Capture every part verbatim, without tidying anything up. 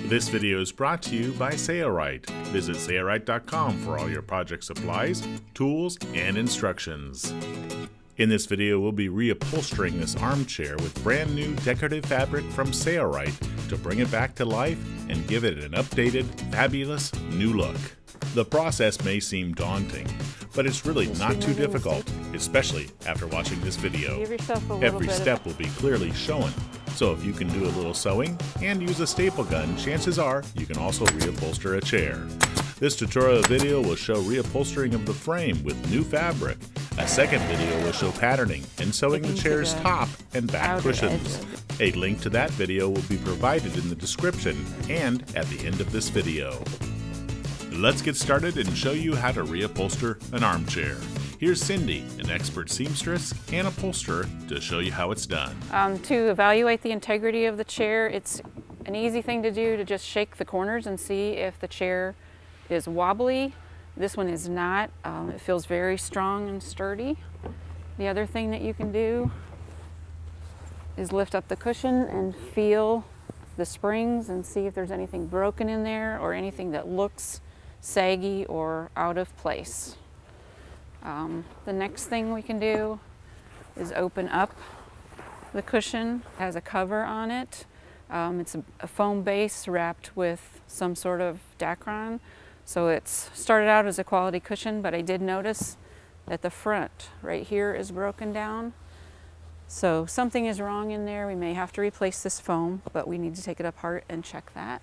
This video is brought to you by Sailrite. Visit sailrite dot com for all your project supplies, tools, and instructions. In this video, we'll be reupholstering this armchair with brand new decorative fabric from Sailrite to bring it back to life and give it an updated, fabulous new look. The process may seem daunting, but it's really not too difficult, especially after watching this video. Give yourself a little Every bit step of... will be clearly shown, so if you can do a little sewing and use a staple gun, chances are you can also reupholster a chair. This tutorial video will show reupholstering of the frame with new fabric. A second video will show patterning and sewing the chair's top and back cushions. A link to that video will be provided in the description and at the end of this video. Let's get started and show you how to reupholster an armchair. Here's Cindy, an expert seamstress and upholsterer, to show you how it's done. Um, to evaluate the integrity of the chair, it's an easy thing to do to just shake the corners and see if the chair is wobbly. This one is not. Um, it feels very strong and sturdy. The other thing that you can do is lift up the cushion and feel the springs and see if there's anything broken in there or anything that looks saggy or out of place. Um, the next thing we can do is open up the cushion. It has a cover on it. Um, it's a, a foam base wrapped with some sort of Dacron. So it's started out as a quality cushion, but I did notice that the front right here is broken down. So something is wrong in there. We may have to replace this foam, but we need to take it apart and check that.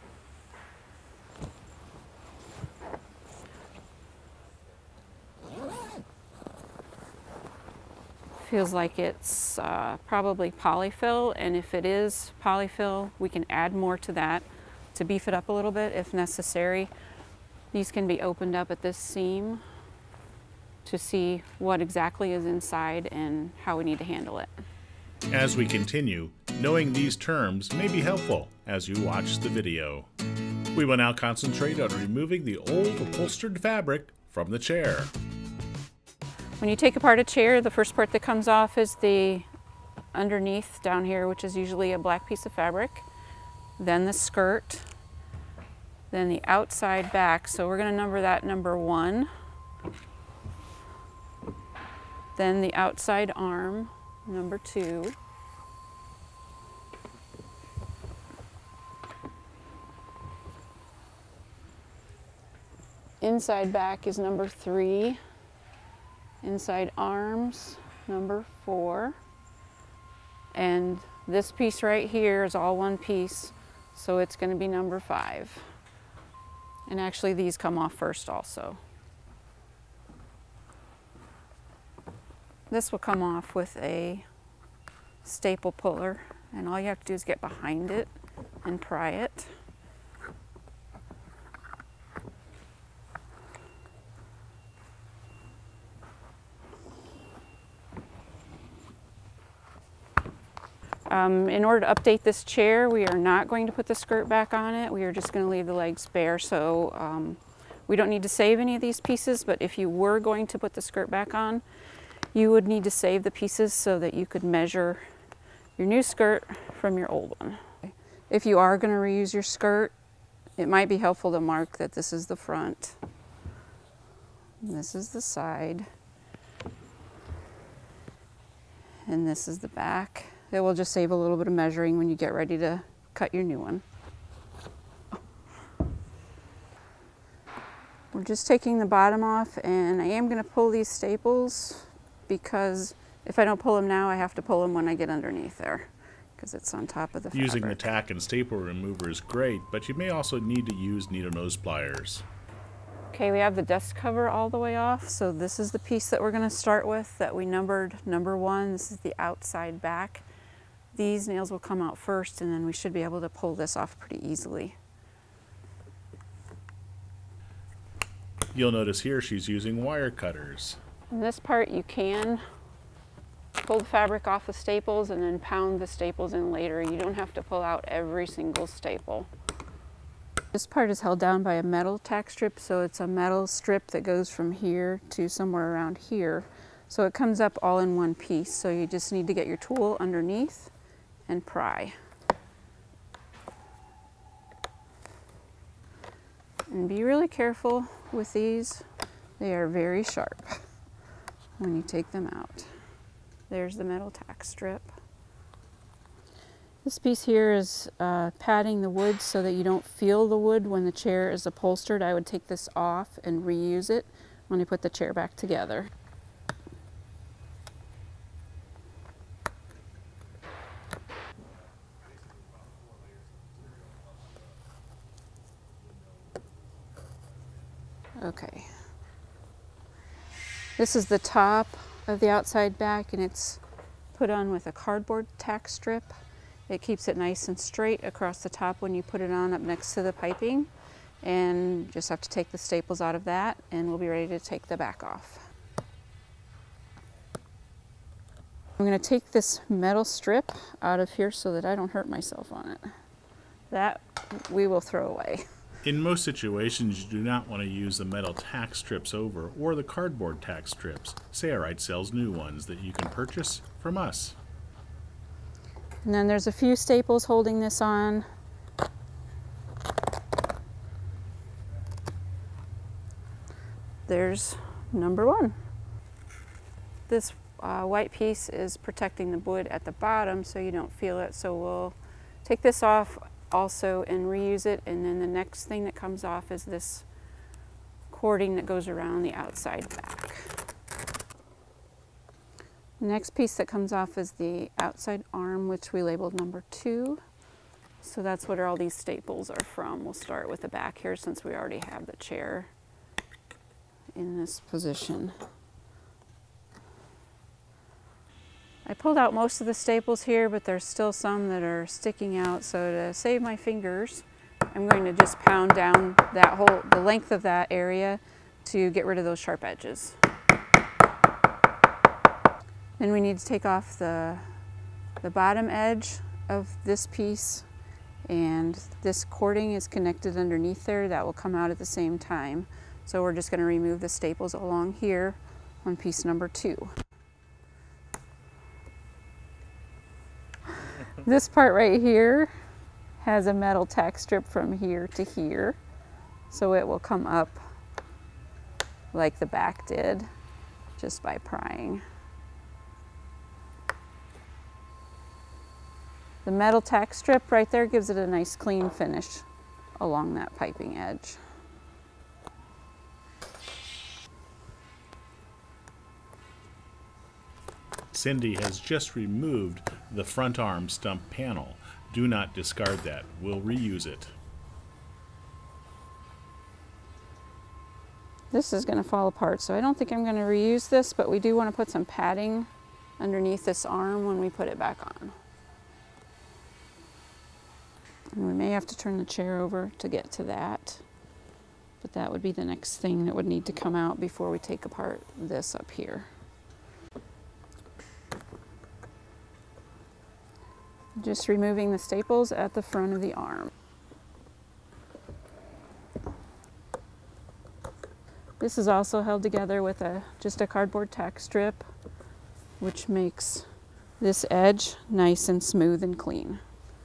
Feels like it's uh, probably polyfill, and if it is polyfill, we can add more to that to beef it up a little bit if necessary. These can be opened up at this seam to see what exactly is inside and how we need to handle it. As we continue, knowing these terms may be helpful as you watch the video. We will now concentrate on removing the old upholstered fabric from the chair. When you take apart a chair, the first part that comes off is the underneath down here, which is usually a black piece of fabric, then the skirt, then the outside back. So we're going to number that number one. Then the outside arm, number two. Inside back is number three. Inside arms, number four. And this piece right here is all one piece, so it's going to be number five. And actually these come off first also. This will come off with a staple puller, and all you have to do is get behind it and pry it. Um, in order to update this chair, we are not going to put the skirt back on it. We are just going to leave the legs bare, so um, we don't need to save any of these pieces, but if you were going to put the skirt back on, you would need to save the pieces so that you could measure your new skirt from your old one. If you are going to reuse your skirt, it might be helpful to mark that this is the front, and this is the side, and this is the back. It will just save a little bit of measuring when you get ready to cut your new one. We're just taking the bottom off, and I am going to pull these staples because if I don't pull them now, I have to pull them when I get underneath there because it's on top of the fabric. Using the tack and staple remover is great, but you may also need to use needle nose pliers. Okay, we have the dust cover all the way off, so this is the piece that we're going to start with that we numbered number one. This is the outside back. These nails will come out first, and then we should be able to pull this off pretty easily. You'll notice here she's using wire cutters. In this part you can pull the fabric off the staples and then pound the staples in later. You don't have to pull out every single staple. This part is held down by a metal tack strip, so it's a metal strip that goes from here to somewhere around here. So it comes up all in one piece, so you just need to get your tool underneath and pry. And be really careful with these. They are very sharp when you take them out. There's the metal tack strip. This piece here is uh, padding the wood so that you don't feel the wood when the chair is upholstered. I would take this off and reuse it when I put the chair back together. Okay. This is the top of the outside back, and it's put on with a cardboard tack strip. It keeps it nice and straight across the top when you put it on up next to the piping. And just have to take the staples out of that, and we'll be ready to take the back off. I'm going to take this metal strip out of here so that I don't hurt myself on it. That we will throw away. In most situations, you do not want to use the metal tack strips over or the cardboard tack strips. Sailrite sells new ones that you can purchase from us. And then there's a few staples holding this on. There's number one. This uh, white piece is protecting the wood at the bottom so you don't feel it. So we'll take this off also and reuse it. And then the next thing that comes off is this cording that goes around the outside back. The next piece that comes off is the outside arm, which we labeled number two. So that's what all these staples are from. We'll start with the back here since we already have the chair in this position. I pulled out most of the staples here, but there's still some that are sticking out. So to save my fingers, I'm going to just pound down that whole, the length of that area to get rid of those sharp edges. Then we need to take off the, the bottom edge of this piece, and this cording is connected underneath there. That will come out at the same time. So we're just going to remove the staples along here on piece number two. This part right here has a metal tack strip from here to here, so it will come up like the back did just by prying. The metal tack strip right there gives it a nice clean finish along that piping edge. Cindy has just removed the front arm stump panel. Do not discard that. We'll reuse it. This is going to fall apart, so I don't think I'm going to reuse this, but we do want to put some padding underneath this arm when we put it back on. And we may have to turn the chair over to get to that, but that would be the next thing that would need to come out before we take apart this up here. Just removing the staples at the front of the arm. This is also held together with a just a cardboard tack strip, which makes this edge nice and smooth and clean.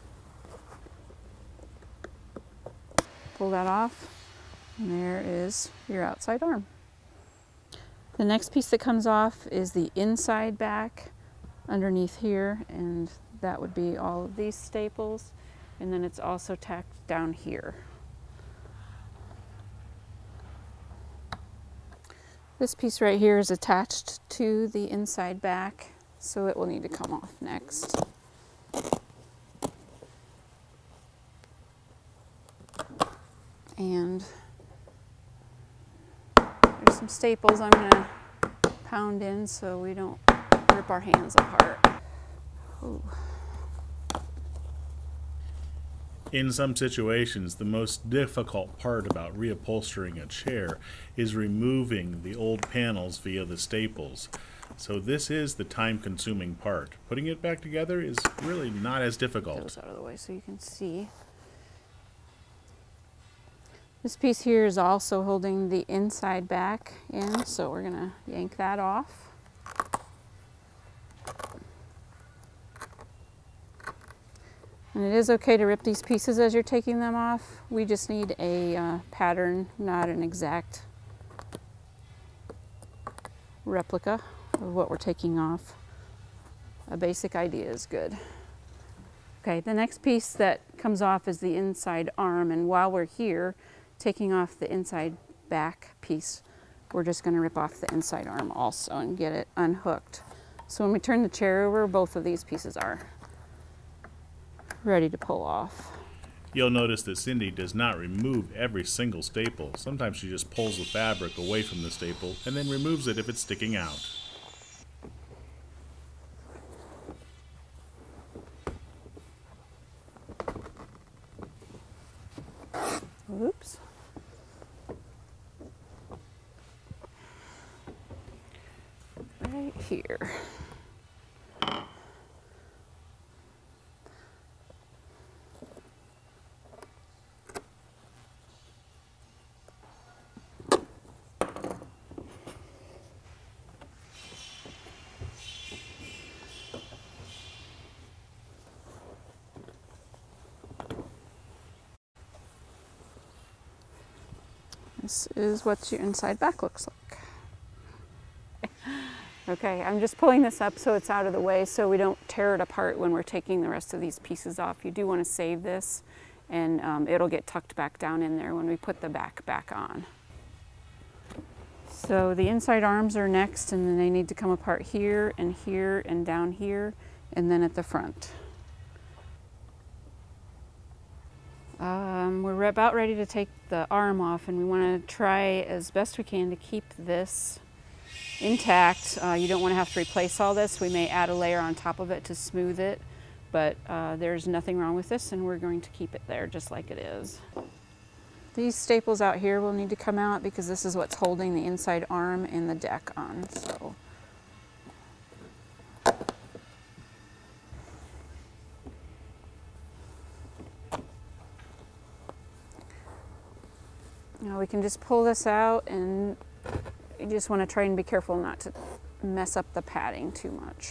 Pull that off, and there is your outside arm. The next piece that comes off is the inside back underneath here, and that would be all of these staples, and then it's also tacked down here. This piece right here is attached to the inside back, so it will need to come off next. And there's some staples I'm going to pound in so we don't rip our hands apart. Ooh. In some situations, the most difficult part about reupholstering a chair is removing the old panels via the staples. So this is the time-consuming part. Putting it back together is really not as difficult. Those out of the way so you can see. This piece here is also holding the inside back in, so we're going to yank that off. And it is okay to rip these pieces as you're taking them off. We just need a uh, pattern, not an exact replica of what we're taking off. A basic idea is good. Okay, the next piece that comes off is the inside arm, and while we're here taking off the inside back piece, we're just going to rip off the inside arm also and get it unhooked. So when we turn the chair over, both of these pieces are ready to pull off. You'll notice that Cindy does not remove every single staple. Sometimes she just pulls the fabric away from the staple and then removes it if it's sticking out. Oops. Right here. This is what your inside back looks like. Okay, I'm just pulling this up so it's out of the way so we don't tear it apart when we're taking the rest of these pieces off. You do want to save this, and um, it'll get tucked back down in there when we put the back back on. So the inside arms are next, and then they need to come apart here and here and down here, and then at the front. Um, we're about ready to take the arm off, and we want to try as best we can to keep this intact. Uh, you don't want to have to replace all this. We may add a layer on top of it to smooth it, but uh, there's nothing wrong with this, and we're going to keep it there just like it is. These staples out here will need to come out because this is what's holding the inside arm and the deck on. So. Now we can just pull this out, and you just want to try and be careful not to mess up the padding too much.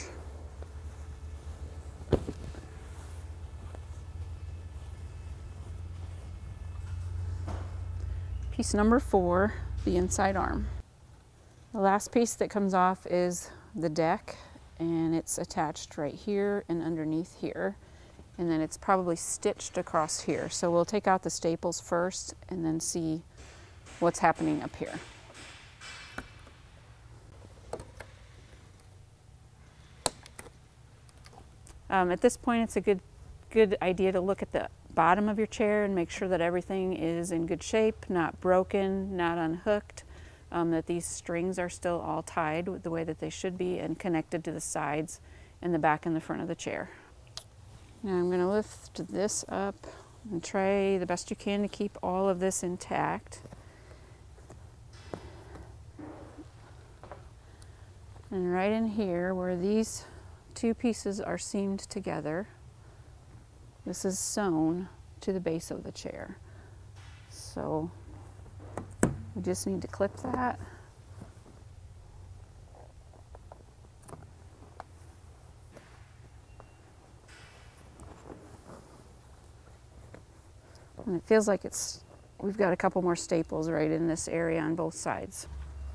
Piece number four, the inside arm. The last piece that comes off is the deck, and it's attached right here and underneath here. And then it's probably stitched across here. So we'll take out the staples first and then see what's happening up here. Um, at this point, it's a good, good idea to look at the bottom of your chair and make sure that everything is in good shape, not broken, not unhooked, um, that these strings are still all tied the way that they should be and connected to the sides and the back and the front of the chair. Now I'm going to lift this up and try the best you can to keep all of this intact. And right in here where these two pieces are seamed together, this is sewn to the base of the chair. So we just need to clip that. And it feels like it's, we've got a couple more staples right in this area on both sides.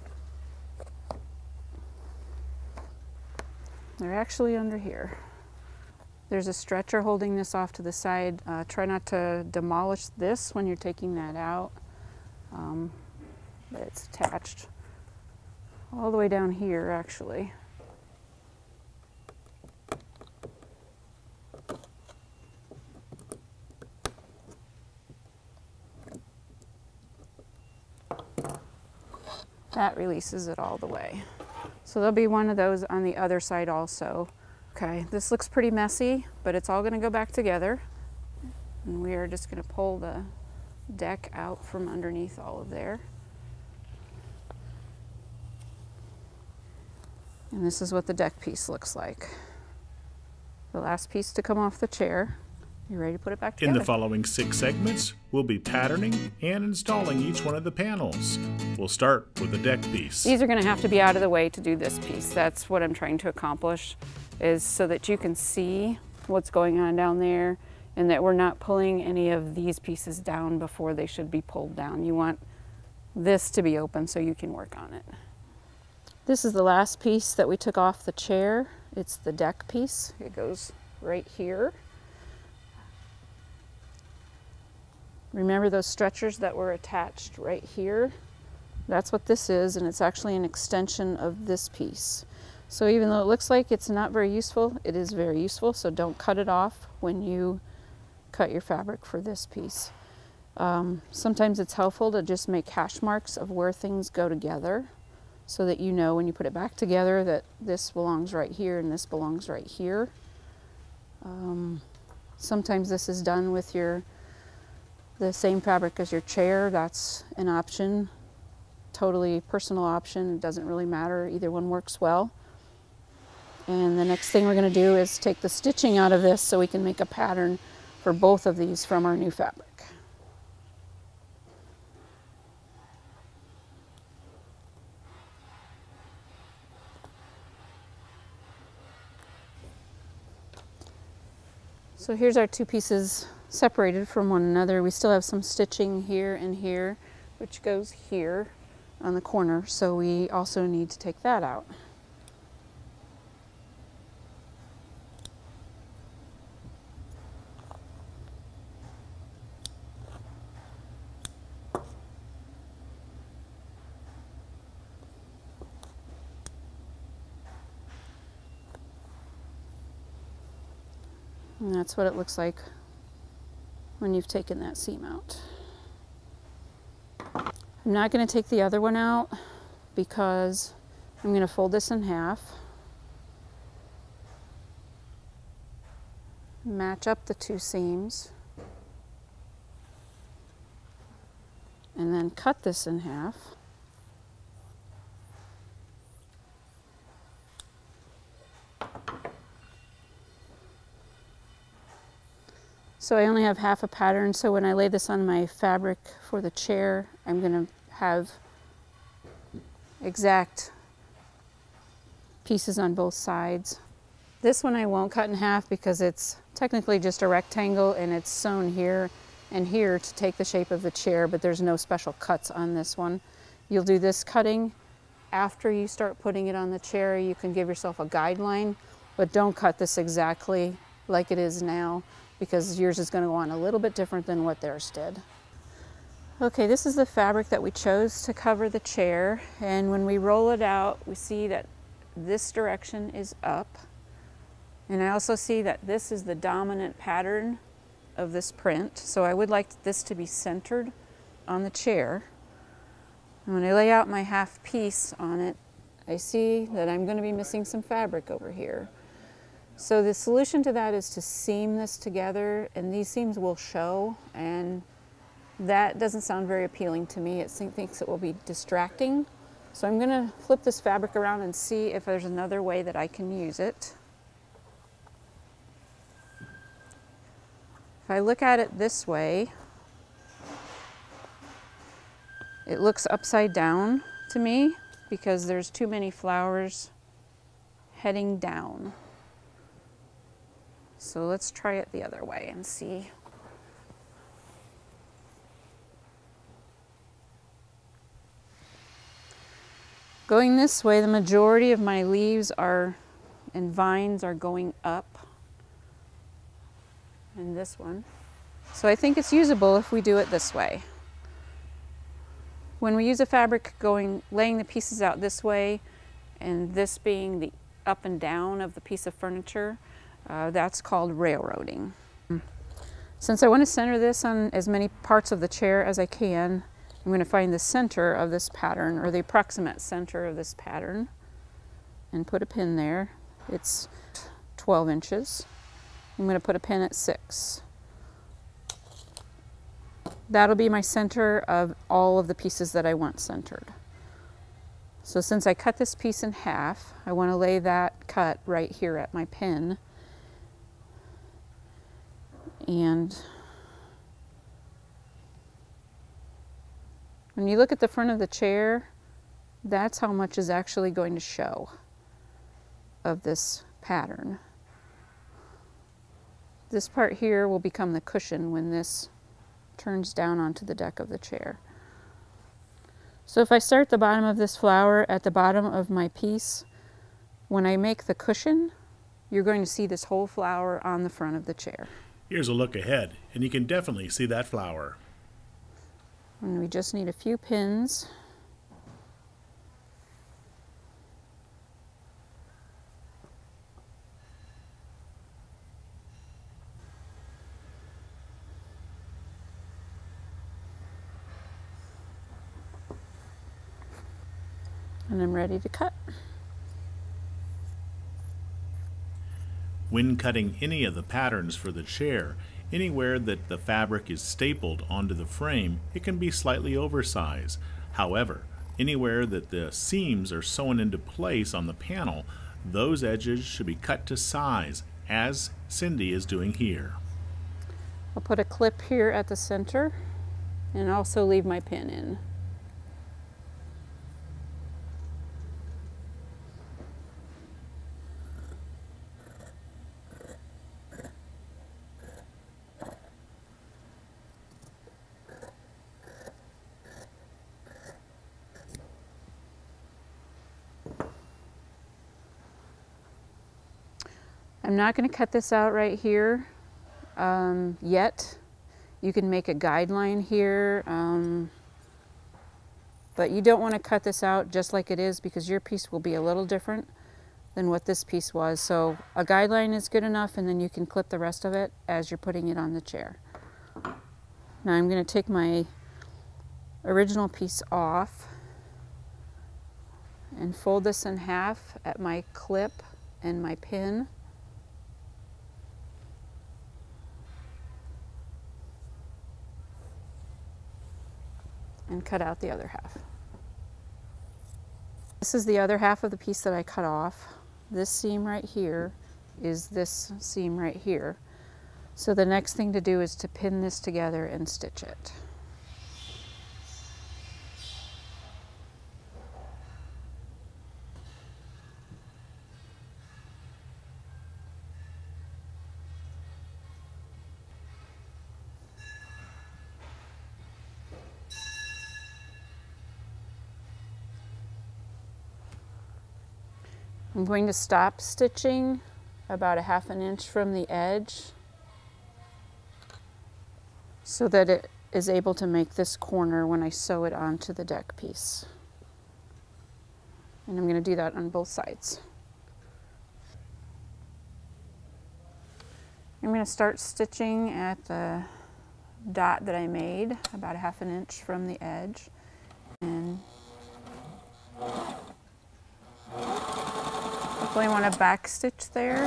They're actually under here. There's a stretcher holding this off to the side. Uh, try not to demolish this when you're taking that out. Um, but it's attached all the way down here, actually. That releases it all the way. So there'll be one of those on the other side also. Okay, this looks pretty messy, but it's all gonna go back together. And we are just gonna pull the deck out from underneath all of there. And this is what the deck piece looks like. The last piece to come off the chair. You're ready to put it back together. In the following six segments, we'll be patterning and installing each one of the panels. We'll start with the deck piece. These are going to have to be out of the way to do this piece. That's what I'm trying to accomplish, is so that you can see what's going on down there and that we're not pulling any of these pieces down before they should be pulled down. You want this to be open so you can work on it. This is the last piece that we took off the chair. It's the deck piece. It goes right here. Remember those stretchers that were attached right here? That's what this is, and it's actually an extension of this piece. So even though it looks like it's not very useful, it is very useful, so don't cut it off when you cut your fabric for this piece. Um, sometimes it's helpful to just make hash marks of where things go together so that you know when you put it back together that this belongs right here and this belongs right here. Um, sometimes this is done with your the same fabric as your chair. That's an option, totally personal option. It doesn't really matter, either one works well. And the next thing we're going to do is take the stitching out of this so we can make a pattern for both of these from our new fabric. So here's our two pieces separated from one another. We still have some stitching here and here, which goes here on the corner, so we also need to take that out. And that's what it looks like when you've taken that seam out. I'm not going to take the other one out because I'm going to fold this in half, match up the two seams, and then cut this in half. So I only have half a pattern, so when I lay this on my fabric for the chair, I'm going to have exact pieces on both sides. This one I won't cut in half because it's technically just a rectangle and it's sewn here and here to take the shape of the chair, but there's no special cuts on this one. You'll do this cutting after you start putting it on the chair. You can give yourself a guideline, but don't cut this exactly like it is now, because yours is going to go on a little bit different than what theirs did. Okay, this is the fabric that we chose to cover the chair, and when we roll it out, we see that this direction is up, and I also see that this is the dominant pattern of this print, so I would like this to be centered on the chair. And when I lay out my half piece on it, I see that I'm going to be missing some fabric over here. So the solution to that is to seam this together, and these seams will show, and that doesn't sound very appealing to me. It thinks it will be distracting. So I'm going to flip this fabric around and see if there's another way that I can use it. If I look at it this way, it looks upside down to me because there's too many flowers heading down. So let's try it the other way and see. Going this way, the majority of my leaves are and vines are going up in this one. So I think it's usable if we do it this way. When we use a fabric going, laying the pieces out this way, and this being the up and down of the piece of furniture, Uh, that's called railroading. Since I want to center this on as many parts of the chair as I can, I'm going to find the center of this pattern, or the approximate center of this pattern, and put a pin there. It's twelve inches. I'm going to put a pin at six. That'll be my center of all of the pieces that I want centered. So since I cut this piece in half, I want to lay that cut right here at my pin. And when you look at the front of the chair, that's how much is actually going to show of this pattern. This part here will become the cushion when this turns down onto the deck of the chair. So if I start the bottom of this flower at the bottom of my piece, when I make the cushion, you're going to see this whole flower on the front of the chair. Here's a look ahead, and you can definitely see that flower. And we just need a few pins. And I'm ready to cut. When cutting any of the patterns for the chair, anywhere that the fabric is stapled onto the frame, it can be slightly oversized. However, anywhere that the seams are sewn into place on the panel, those edges should be cut to size, as Cindy is doing here. I'll put a clip here at the center and also leave my pin in. I'm not going to cut this out right here um, yet. You can make a guideline here, um, but you don't want to cut this out just like it is because your piece will be a little different than what this piece was. So a guideline is good enough, and then you can clip the rest of it as you're putting it on the chair. Now I'm going to take my original piece off and fold this in half at my clip and my pin. And cut out the other half. This is the other half of the piece that I cut off. This seam right here is this seam right here. So the next thing to do is to pin this together and stitch it. I'm going to stop stitching about a half an inch from the edge so that it is able to make this corner when I sew it onto the deck piece. And I'm going to do that on both sides. I'm going to start stitching at the dot that I made about a half an inch from the edge, and definitely want to back stitch there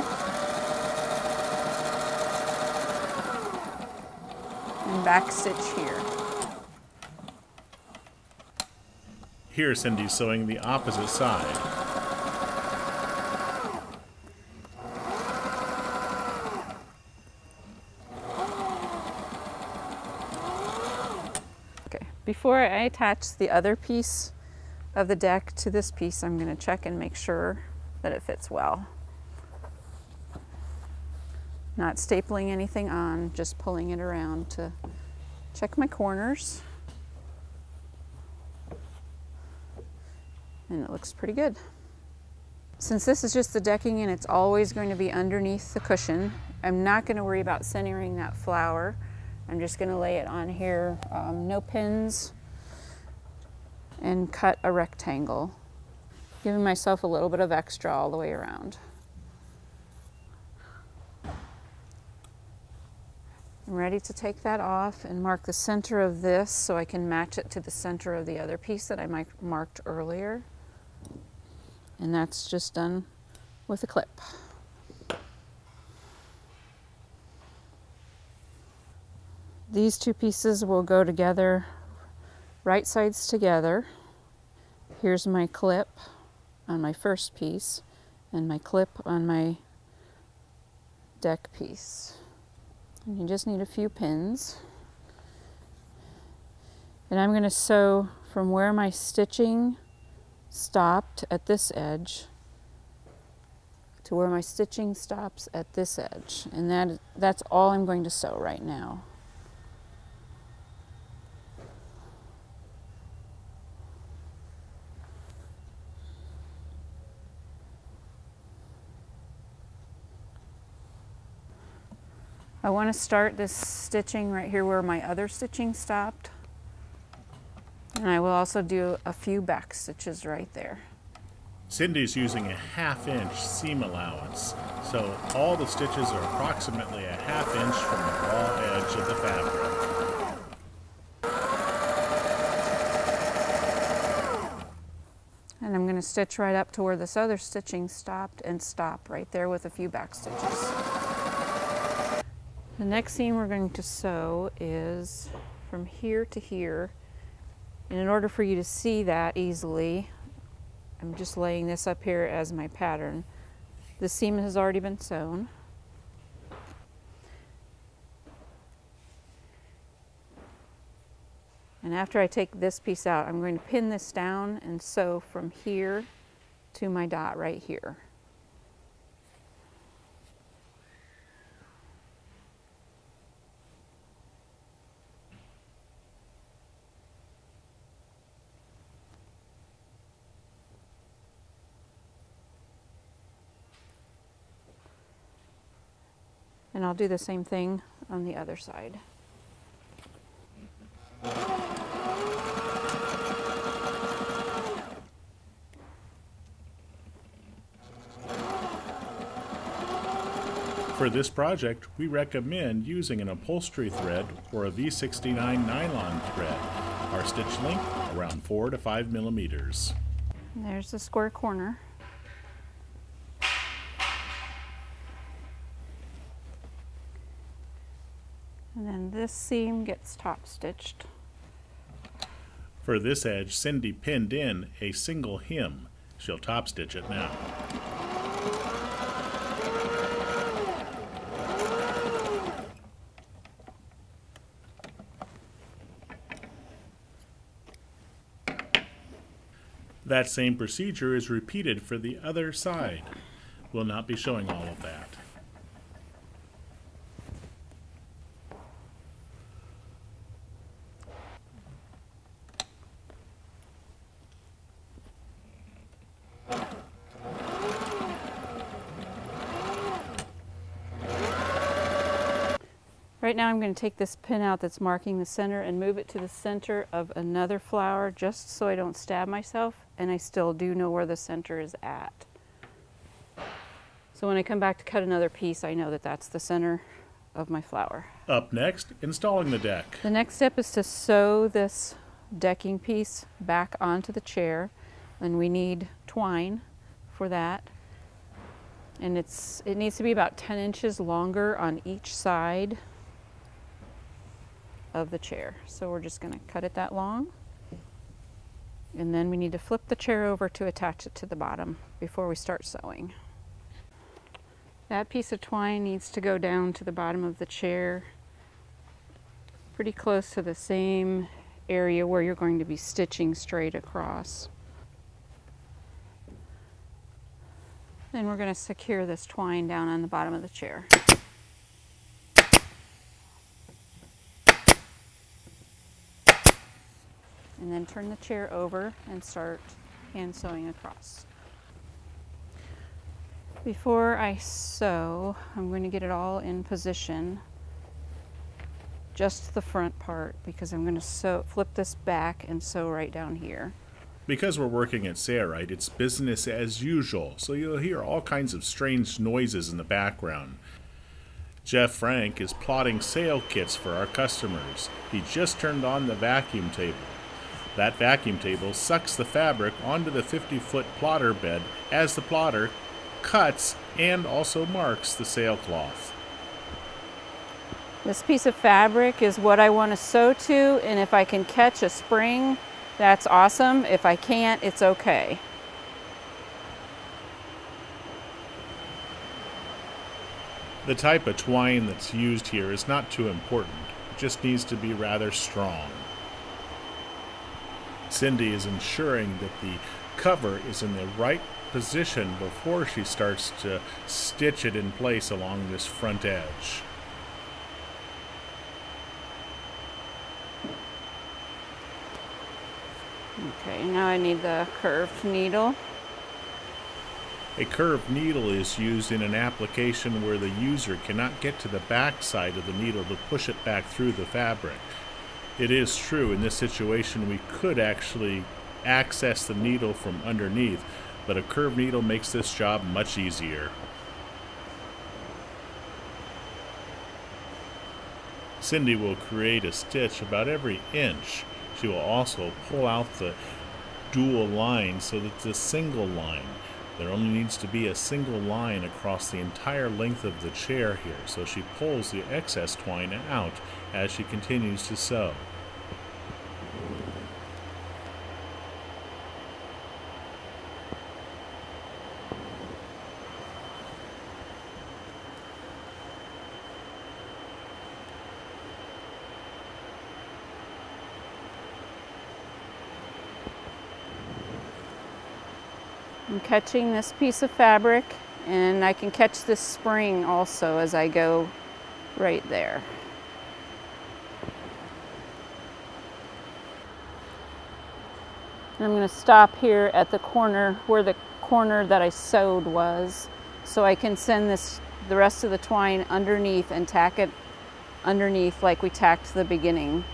and back stitch here. Here Cindy's sewing the opposite side. Okay, before I attach the other piece of the deck to this piece, I'm going to check and make sure that it fits well. Not stapling anything on, just pulling it around to check my corners. And it looks pretty good. Since this is just the decking and it's always going to be underneath the cushion, I'm not going to worry about centering that flower. I'm just going to lay it on here, um, no pins, and cut a rectangle, giving myself a little bit of extra all the way around. I'm ready to take that off and mark the center of this so I can match it to the center of the other piece that I marked earlier. And that's just done with a clip. These two pieces will go together, right sides together. Here's my clip on my first piece and my clip on my deck piece. And you just need a few pins. And I'm going to sew from where my stitching stopped at this edge to where my stitching stops at this edge, and that that's all I'm going to sew right now. I want to start this stitching right here where my other stitching stopped, and I will also do a few back stitches right there. Cindy's using a half inch seam allowance, so all the stitches are approximately a half inch from the raw edge of the fabric. And I'm going to stitch right up to where this other stitching stopped and stop right there with a few back stitches. The next seam we're going to sew is from here to here, and in order for you to see that easily, I'm just laying this up here as my pattern. The seam has already been sewn. And after I take this piece out, I'm going to pin this down and sew from here to my dot right here. And I'll do the same thing on the other side. For this project, we recommend using an upholstery thread or a V sixty-nine nylon thread. Our stitch length around four to five millimeters. And there's the square corner. And then this seam gets top stitched. For this edge, Cindy pinned in a single hem. She'll top stitch it now. That same procedure is repeated for the other side. We'll not be showing all of that. Right now I'm going to take this pin out that's marking the center and move it to the center of another flower just so I don't stab myself, and I still do know where the center is at. So when I come back to cut another piece, I know that that's the center of my flower. Up next, installing the deck. The next step is to sew this decking piece back onto the chair, and we need twine for that. And it's it needs to be about ten inches longer on each side of the chair. So we're just going to cut it that long, and then we need to flip the chair over to attach it to the bottom before we start sewing. That piece of twine needs to go down to the bottom of the chair, pretty close to the same area where you're going to be stitching straight across. Then we're going to secure this twine down on the bottom of the chair. And then turn the chair over and start hand sewing across. Before I sew, I'm going to get it all in position, just the front part, because I'm going to sew, flip this back and sew right down here. Because we're working at Sailrite, it's business as usual, so you'll hear all kinds of strange noises in the background. Jeff Frank is plotting sale kits for our customers. He just turned on the vacuum table. That vacuum table sucks the fabric onto the fifty foot plotter bed as the plotter cuts and also marks the sailcloth. This piece of fabric is what I want to sew to, and if I can catch a spring, that's awesome. If I can't, it's okay. The type of twine that's used here is not too important. It just needs to be rather strong. Cindy is ensuring that the cover is in the right position before she starts to stitch it in place along this front edge. Okay, now I need the curved needle. A curved needle is used in an application where the user cannot get to the back side of the needle to push it back through the fabric. It is true, in this situation we could actually access the needle from underneath, but a curved needle makes this job much easier. Cindy will create a stitch about every inch. She will also pull out the dual line so that it's a single line. There only needs to be a single line across the entire length of the chair here, so she pulls the excess twine out as she continues to sew. I'm catching this piece of fabric, and I can catch this spring also as I go right there. And I'm going to stop here at the corner where the corner that I sewed was, so I can send this the rest of the twine underneath and tack it underneath like we tacked the beginning.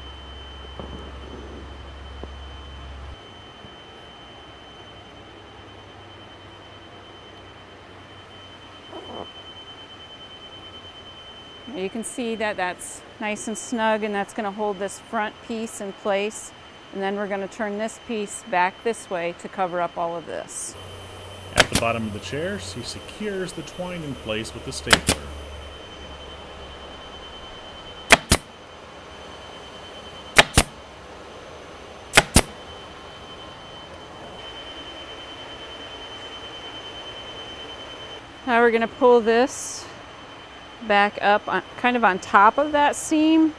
You can see that that's nice and snug, and that's going to hold this front piece in place, and then we're going to turn this piece back this way to cover up all of this. At the bottom of the chair, she secures the twine in place with the stapler. Now we're going to pull this back up on, kind of on top of that seam.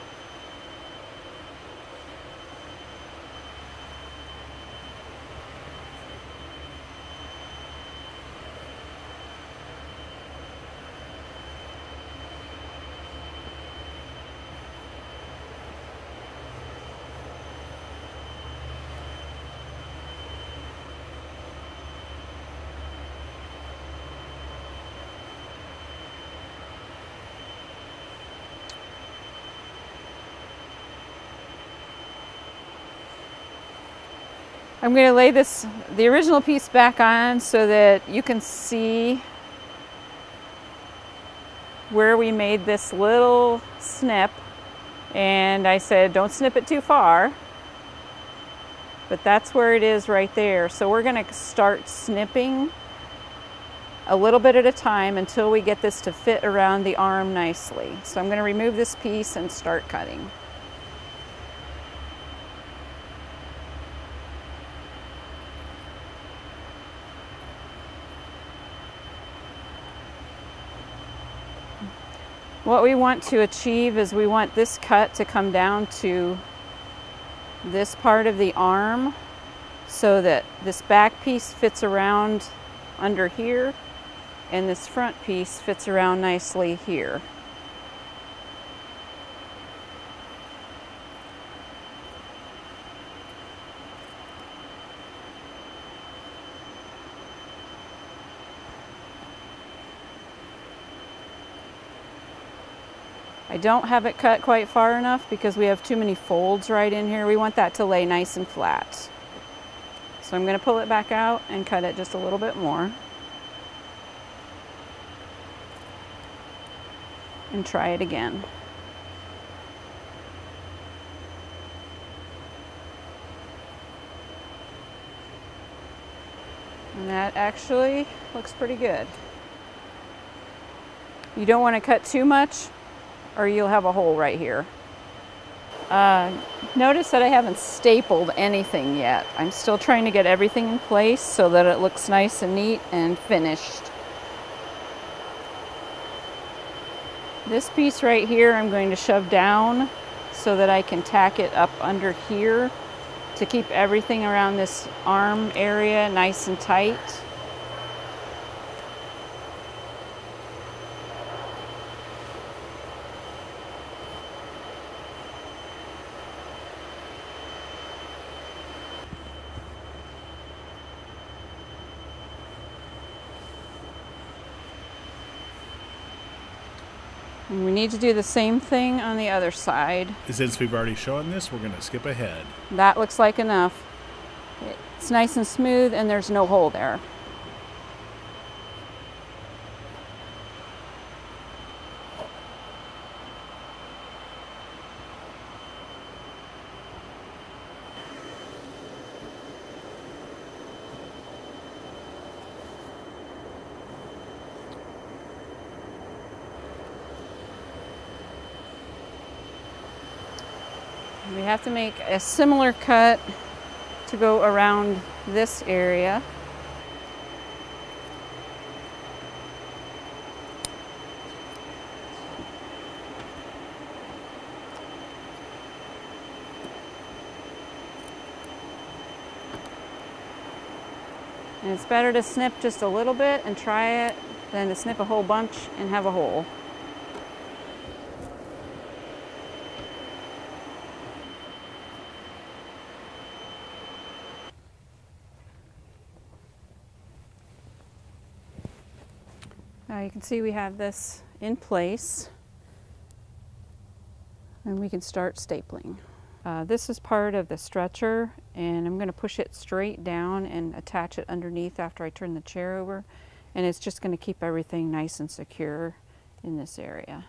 I'm going to lay this, the original piece back on so that you can see where we made this little snip. And I said, don't snip it too far. But that's where it is right there. So we're going to start snipping a little bit at a time until we get this to fit around the arm nicely. So I'm going to remove this piece and start cutting. What we want to achieve is we want this cut to come down to this part of the arm so that this back piece fits around under here and this front piece fits around nicely here. I don't have it cut quite far enough because we have too many folds right in here. We want that to lay nice and flat. So I'm going to pull it back out and cut it just a little bit more. And try it again. And that actually looks pretty good. You don't want to cut too much, or you'll have a hole right here. Uh, notice that I haven't stapled anything yet. I'm still trying to get everything in place so that it looks nice and neat and finished. This piece right here I'm going to shove down so that I can tack it up under here to keep everything around this arm area nice and tight. And we need to do the same thing on the other side. Since we've already shown this, we're going to skip ahead. That looks like enough. It's nice and smooth and there's no hole there. We have to make a similar cut to go around this area. And it's better to snip just a little bit and try it than to snip a whole bunch and have a hole. Now you can see we have this in place and we can start stapling. Uh, this is part of the stretcher and I'm going to push it straight down and attach it underneath after I turn the chair over, and it's just going to keep everything nice and secure in this area.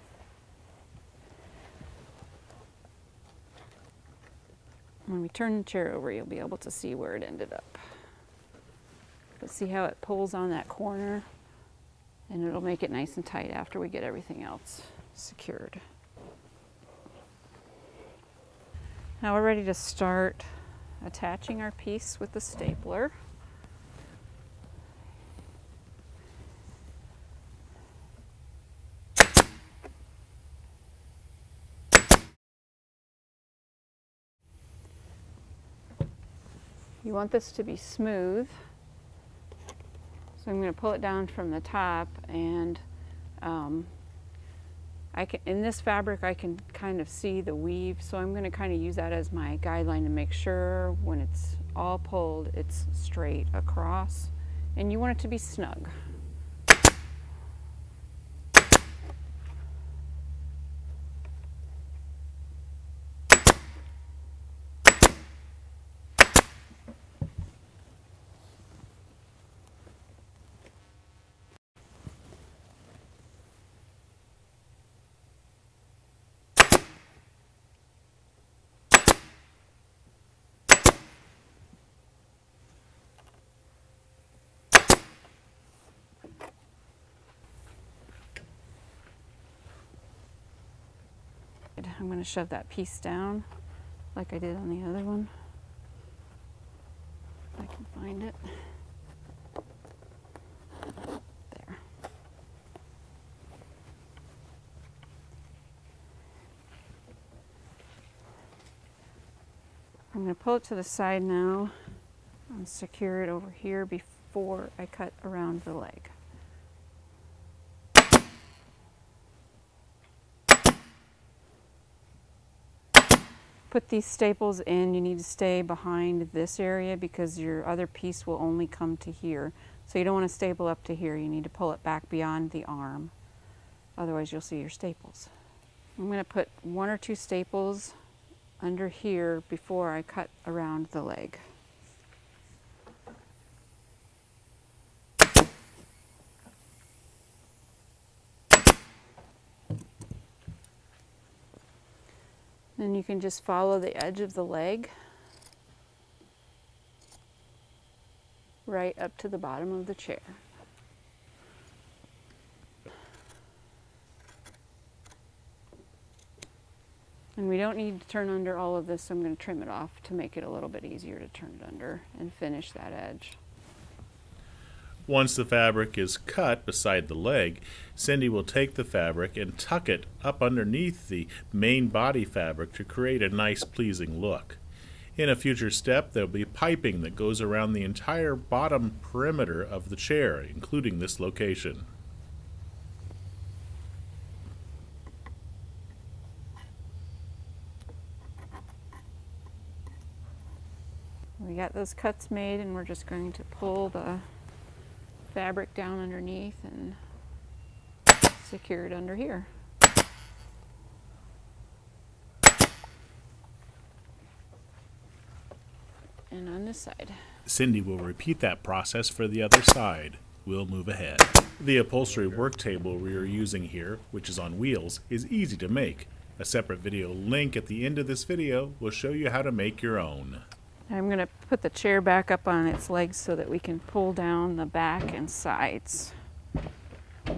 When we turn the chair over, you'll be able to see where it ended up. But see how it pulls on that corner? And it'll make it nice and tight after we get everything else secured. Now we're ready to start attaching our piece with the stapler. You want this to be smooth. So I'm going to pull it down from the top, and um, I can, in this fabric I can kind of see the weave, so I'm going to kind of use that as my guideline to make sure when it's all pulled it's straight across, and you want it to be snug. I'm going to shove that piece down like I did on the other one, if I can find it. There. I'm going to pull it to the side now and secure it over here before I cut around the leg. Put these staples in, you need to stay behind this area because your other piece will only come to here. So you don't want to staple up to here, you need to pull it back beyond the arm. Otherwise you'll see your staples. I'm going to put one or two staples under here before I cut around the leg. Then you can just follow the edge of the leg right up to the bottom of the chair. And we don't need to turn under all of this, so I'm going to trim it off to make it a little bit easier to turn it under and finish that edge. Once the fabric is cut beside the leg, Cindy will take the fabric and tuck it up underneath the main body fabric to create a nice, pleasing look. In a future step, there will be piping that goes around the entire bottom perimeter of the chair, including this location. We got those cuts made, and we're just going to pull the fabric down underneath and secure it under here. and on this side. Cindy will repeat that process for the other side. We'll move ahead. The upholstery work table we are using here, which is on wheels, is easy to make. A separate video link at the end of this video will show you how to make your own. I'm going to put the chair back up on its legs so that we can pull down the back and sides. And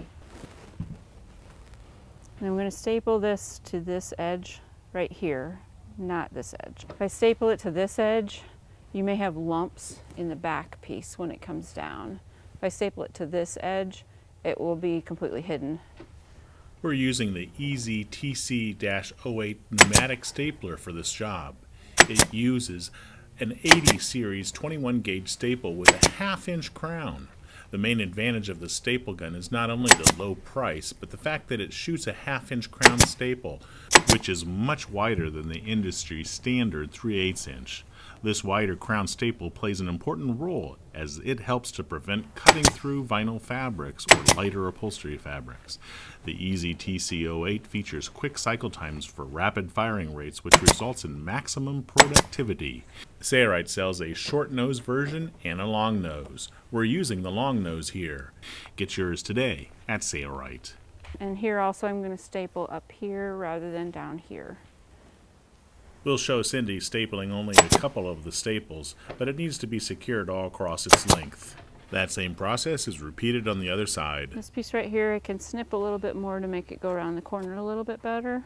I'm going to staple this to this edge right here, not this edge. If I staple it to this edge, you may have lumps in the back piece when it comes down. If I staple it to this edge, it will be completely hidden. We're using the Easy T C oh eight pneumatic stapler for this job. It uses an eighty series twenty-one gauge staple with a half inch crown. The main advantage of the staple gun is not only the low price, but the fact that it shoots a half inch crown staple, which is much wider than the industry standard three eighths inch. This wider crown staple plays an important role as it helps to prevent cutting through vinyl fabrics or lighter upholstery fabrics. The Easy T C oh eight features quick cycle times for rapid firing rates, which results in maximum productivity. Sailrite sells a short nose version and a long nose. We're using the long nose here. Get yours today at Sailrite. And here also I'm going to staple up here rather than down here. We'll show Cindy stapling only a couple of the staples, but it needs to be secured all across its length. That same process is repeated on the other side. This piece right here, I can snip a little bit more to make it go around the corner a little bit better.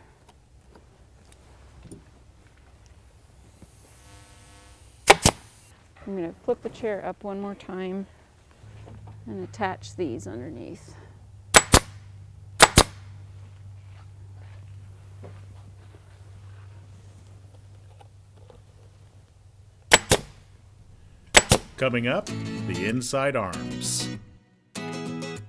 I'm going to flip the chair up one more time and attach these underneath. Coming up, the inside arms. The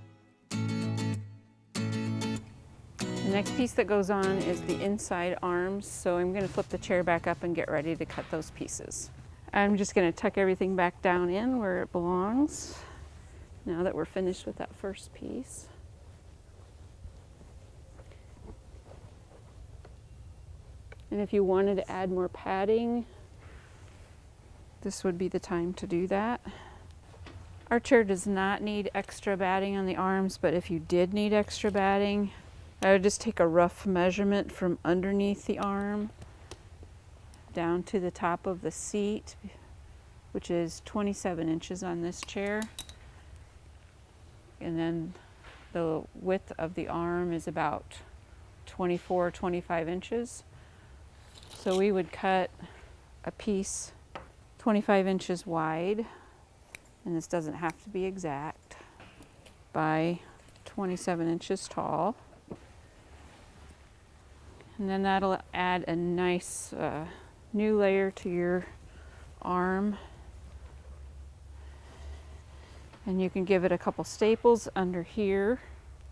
next piece that goes on is the inside arms, so I'm going to flip the chair back up and get ready to cut those pieces. I'm just going to tuck everything back down in where it belongs now that we're finished with that first piece. And if you wanted to add more padding, this would be the time to do that. Our chair does not need extra batting on the arms, but if you did need extra batting, I would just take a rough measurement from underneath the arm down to the top of the seat, which is twenty-seven inches on this chair. And then the width of the arm is about twenty-four, twenty-five inches. So we would cut a piece twenty-five inches wide, and this doesn't have to be exact, by twenty-seven inches tall. And then that'll add a nice uh, new layer to your arm. And you can give it a couple staples under here.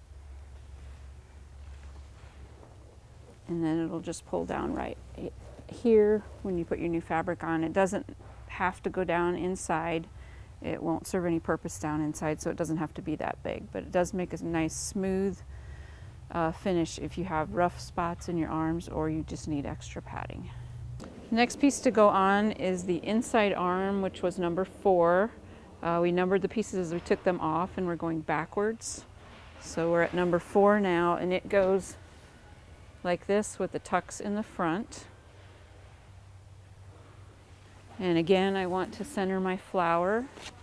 And then it'll just pull down right here when you put your new fabric on. It doesn't have to go down inside. It won't serve any purpose down inside, so it doesn't have to be that big, but it does make a nice smooth uh, finish if you have rough spots in your arms or you just need extra padding. The next piece to go on is the inside arm, which was number four. Uh, we numbered the pieces as we took them off, and we're going backwards. So we're at number four now, and it goes like this with the tucks in the front. And again, I want to center my flower.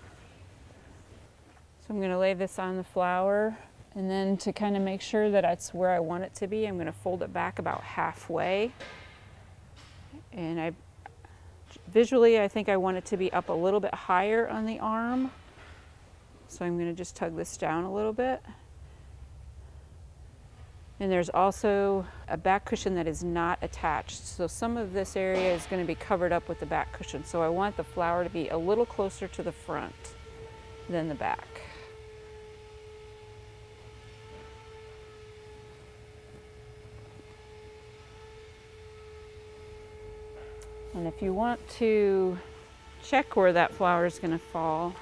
So I'm going to lay this on the flower, and then to kind of make sure that that's where I want it to be, I'm going to fold it back about halfway. And I visually, I think I want it to be up a little bit higher on the arm. So I'm going to just tug this down a little bit. And there's also a back cushion that is not attached. So some of this area is going to be covered up with the back cushion. So I want the flower to be a little closer to the front than the back. And if you want to check where that flower is going to fall,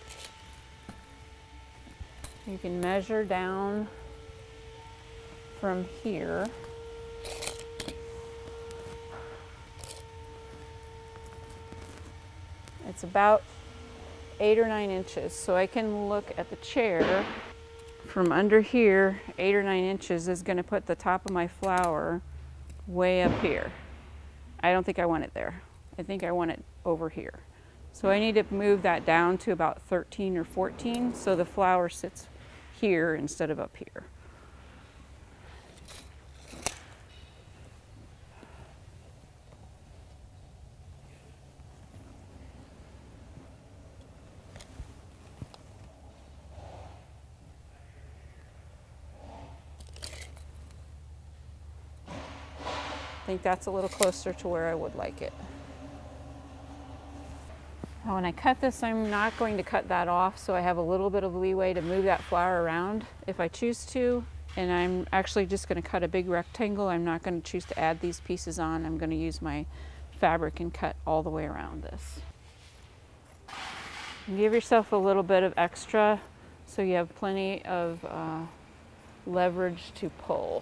you can measure down from here. It's about eight or nine inches. So I can look at the chair from under here. Eight or nine inches is going to put the top of my flower way up here. I don't think I want it there. I think I want it over here. So I need to move that down to about thirteen or fourteen so the flower sits here instead of up here. I think that's a little closer to where I would like it. Now when I cut this, I'm not going to cut that off, so I have a little bit of leeway to move that flower around if I choose to. And I'm actually just going to cut a big rectangle. I'm not going to choose to add these pieces on. I'm going to use my fabric and cut all the way around this. And give yourself a little bit of extra so you have plenty of uh, leverage to pull.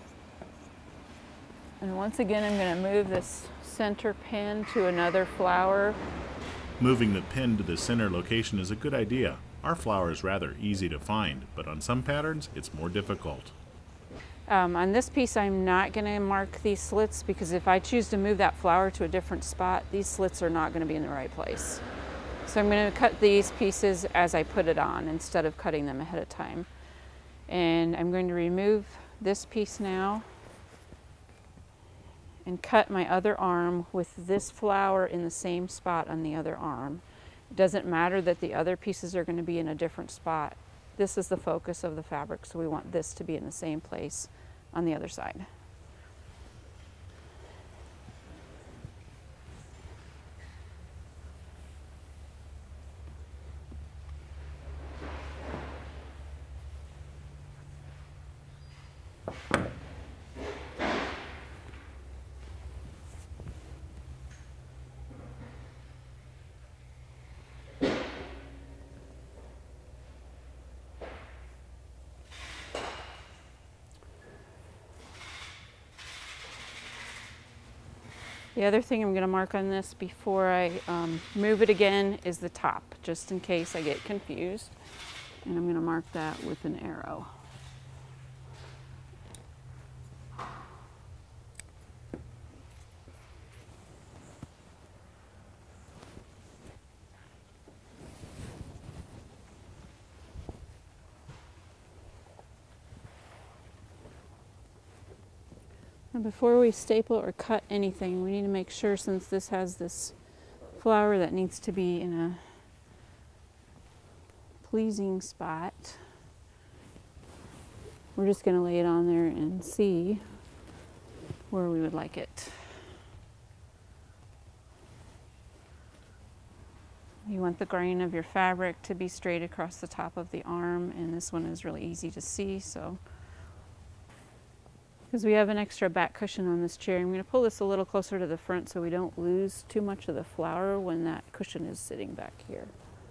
And once again, I'm going to move this center pin to another flower. Moving the pin to the center location is a good idea. Our flower is rather easy to find, but on some patterns, it's more difficult. Um, on this piece, I'm not going to mark these slits because if I choose to move that flower to a different spot, these slits are not going to be in the right place. So I'm going to cut these pieces as I put it on instead of cutting them ahead of time. And I'm going to remove this piece now and cut my other arm with this flower in the same spot on the other arm. It doesn't matter that the other pieces are going to be in a different spot. This is the focus of the fabric, so we want this to be in the same place on the other side. The other thing I'm going to mark on this before I um, move it again is the top, just in case I get confused. And I'm going to mark that with an arrow. And before we staple or cut anything, we need to make sure, since this has this flower that needs to be in a pleasing spot, we're just going to lay it on there and see where we would like it. You want the grain of your fabric to be straight across the top of the arm, and this one is really easy to see, so because we have an extra back cushion on this chair, I'm going to pull this a little closer to the front so we don't lose too much of the flower when that cushion is sitting back here.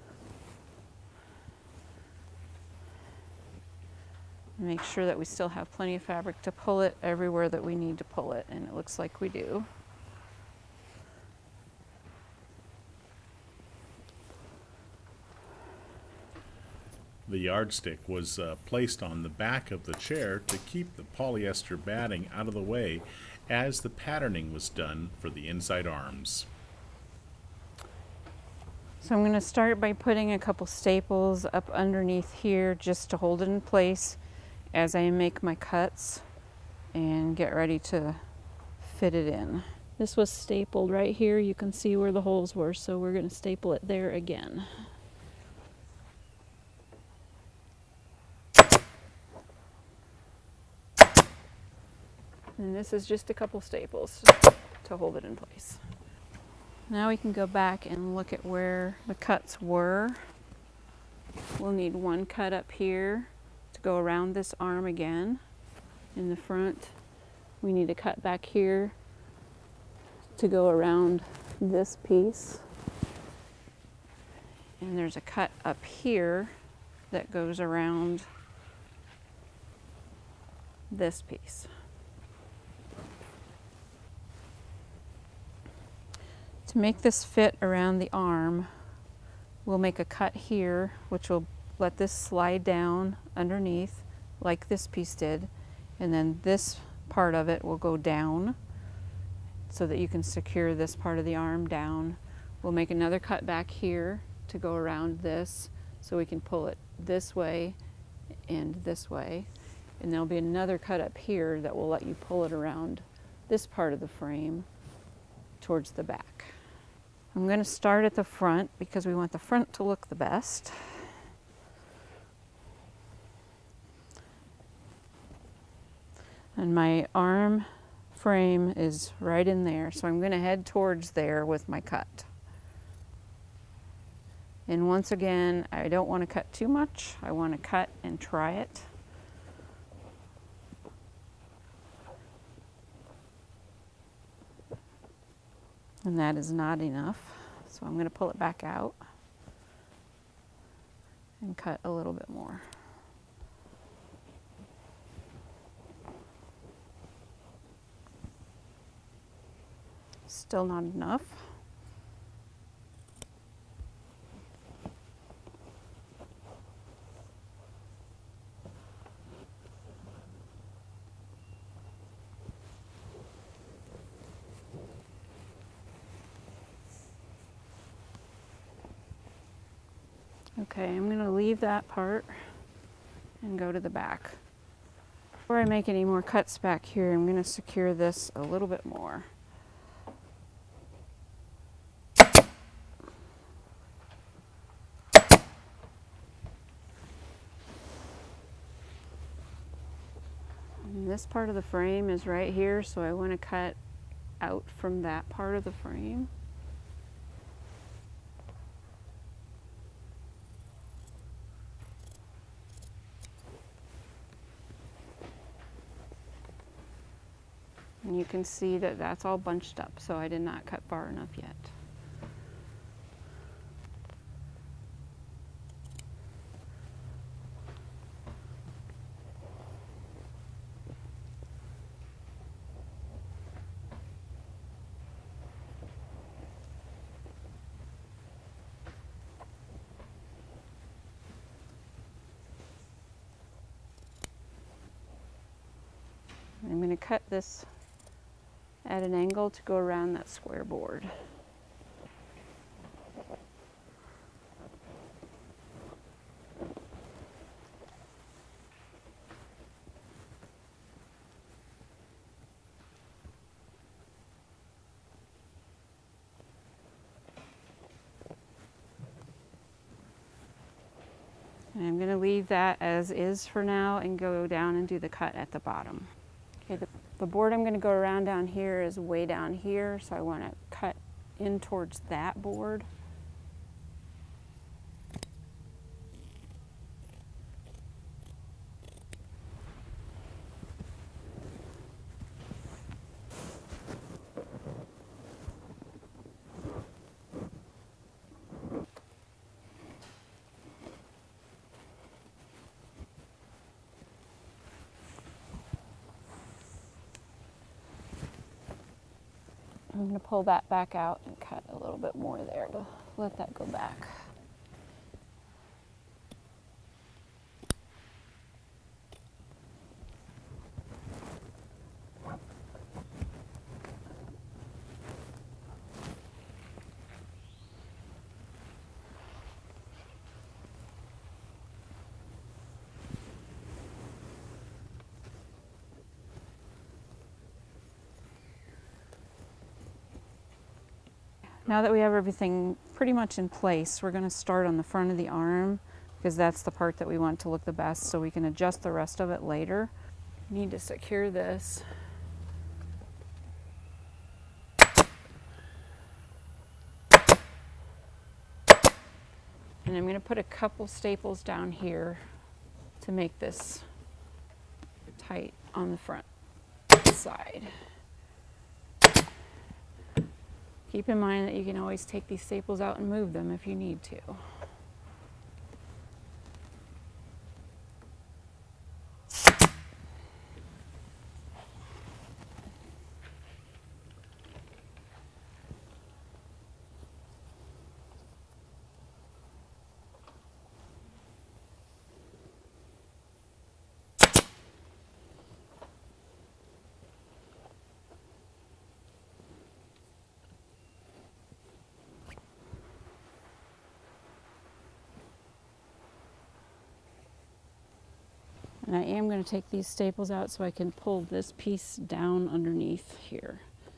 Make sure that we still have plenty of fabric to pull it everywhere that we need to pull it, and it looks like we do. The yardstick was uh, placed on the back of the chair to keep the polyester batting out of the way as the patterning was done for the inside arms. So I'm going to start by putting a couple staples up underneath here just to hold it in place as I make my cuts and get ready to fit it in. This was stapled right here. You can see where the holes were, so we're going to staple it there again. And this is just a couple staples to hold it in place. Now we can go back and look at where the cuts were. We'll need one cut up here to go around this arm again in the front. We need a cut back here to go around this piece. And there's a cut up here that goes around this piece. To make this fit around the arm, we'll make a cut here, which will let this slide down underneath like this piece did, and then this part of it will go down so that you can secure this part of the arm down. We'll make another cut back here to go around this so we can pull it this way and this way, and there'll be another cut up here that will let you pull it around this part of the frame towards the back. I'm going to start at the front because we want the front to look the best. And my arm frame is right in there, so I'm going to head towards there with my cut. And once again, I don't want to cut too much. I want to cut and try it. And that is not enough, so I'm going to pull it back out and cut a little bit more. Still not enough. Okay, I'm going to leave that part and go to the back. Before I make any more cuts back here, I'm going to secure this a little bit more. And this part of the frame is right here, so I want to cut out from that part of the frame. And you can see that that's all bunched up, so I did not cut far enough yet. I'm going to cut this at an angle to go around that square board. And I'm going to leave that as is for now and go down and do the cut at the bottom. Okay, the, the board I'm going to go around down here is way down here, so I want to cut in towards that board. I'm going to pull that back out and cut a little bit more there to let that go back. Now that we have everything pretty much in place, we're going to start on the front of the arm because that's the part that we want to look the best, so we can adjust the rest of it later. We need to secure this. And I'm going to put a couple staples down here to make this tight on the front side. Keep in mind that you can always take these staples out and move them if you need to. And I am going to take these staples out so I can pull this piece down underneath here.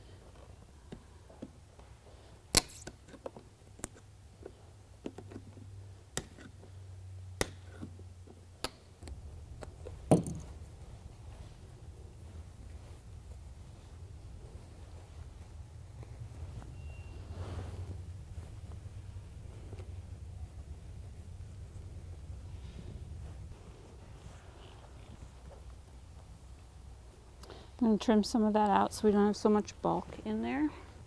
I'm going to trim some of that out so we don't have so much bulk in there.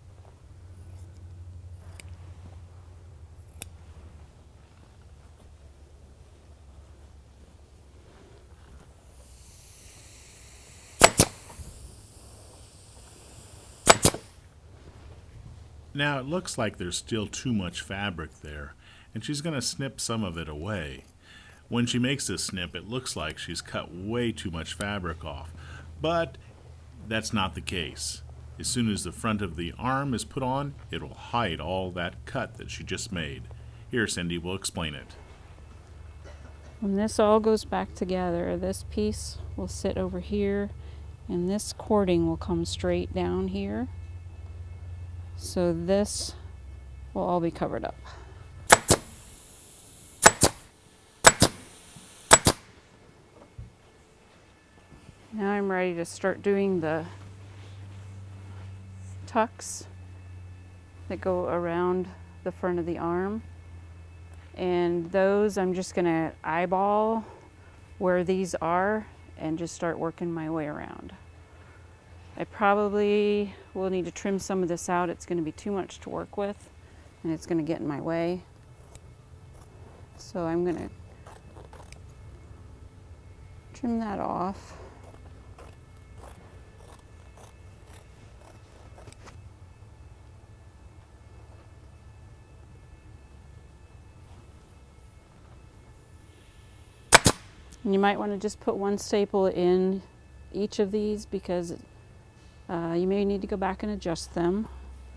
Now it looks like there's still too much fabric there, and she's going to snip some of it away. When she makes this snip, it looks like she's cut way too much fabric off, but that's not the case. As soon as the front of the arm is put on, it will hide all that cut that she just made. Here, Cindy will explain it. When this all goes back together, this piece will sit over here, and this cording will come straight down here. So this will all be covered up. Now I'm ready to start doing the tucks that go around the front of the arm. And those I'm just going to eyeball where these are and just start working my way around. I probably will need to trim some of this out. It's going to be too much to work with and it's going to get in my way. So I'm going to trim that off. And you might want to just put one staple in each of these because uh, you may need to go back and adjust them.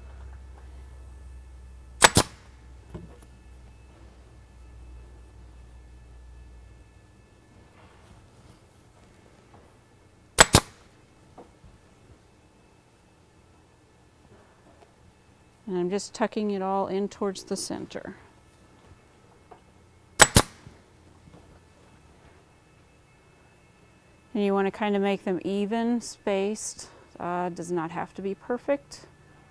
And I'm just tucking it all in towards the center. And you want to kind of make them even spaced. Uh, does not have to be perfect.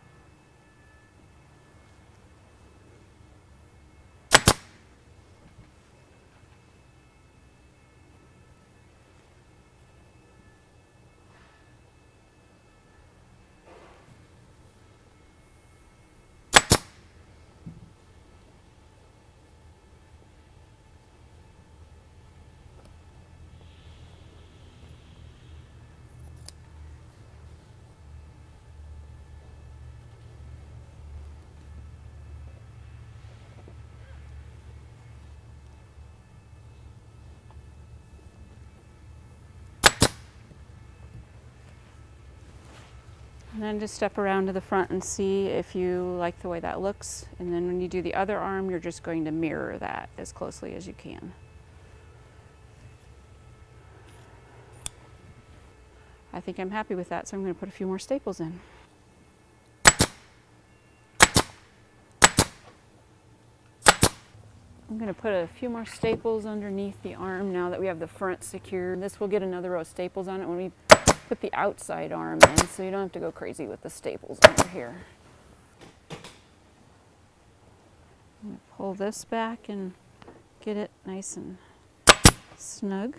And then just step around to the front and see if you like the way that looks. And then when you do the other arm, you're just going to mirror that as closely as you can. I think I'm happy with that, so I'm going to put a few more staples in. I'm going to put a few more staples underneath the arm now that we have the front secure. This will get another row of staples on it when we put the outside arm in, so you don't have to go crazy with the staples under here. I'm going to pull this back and get it nice and snug.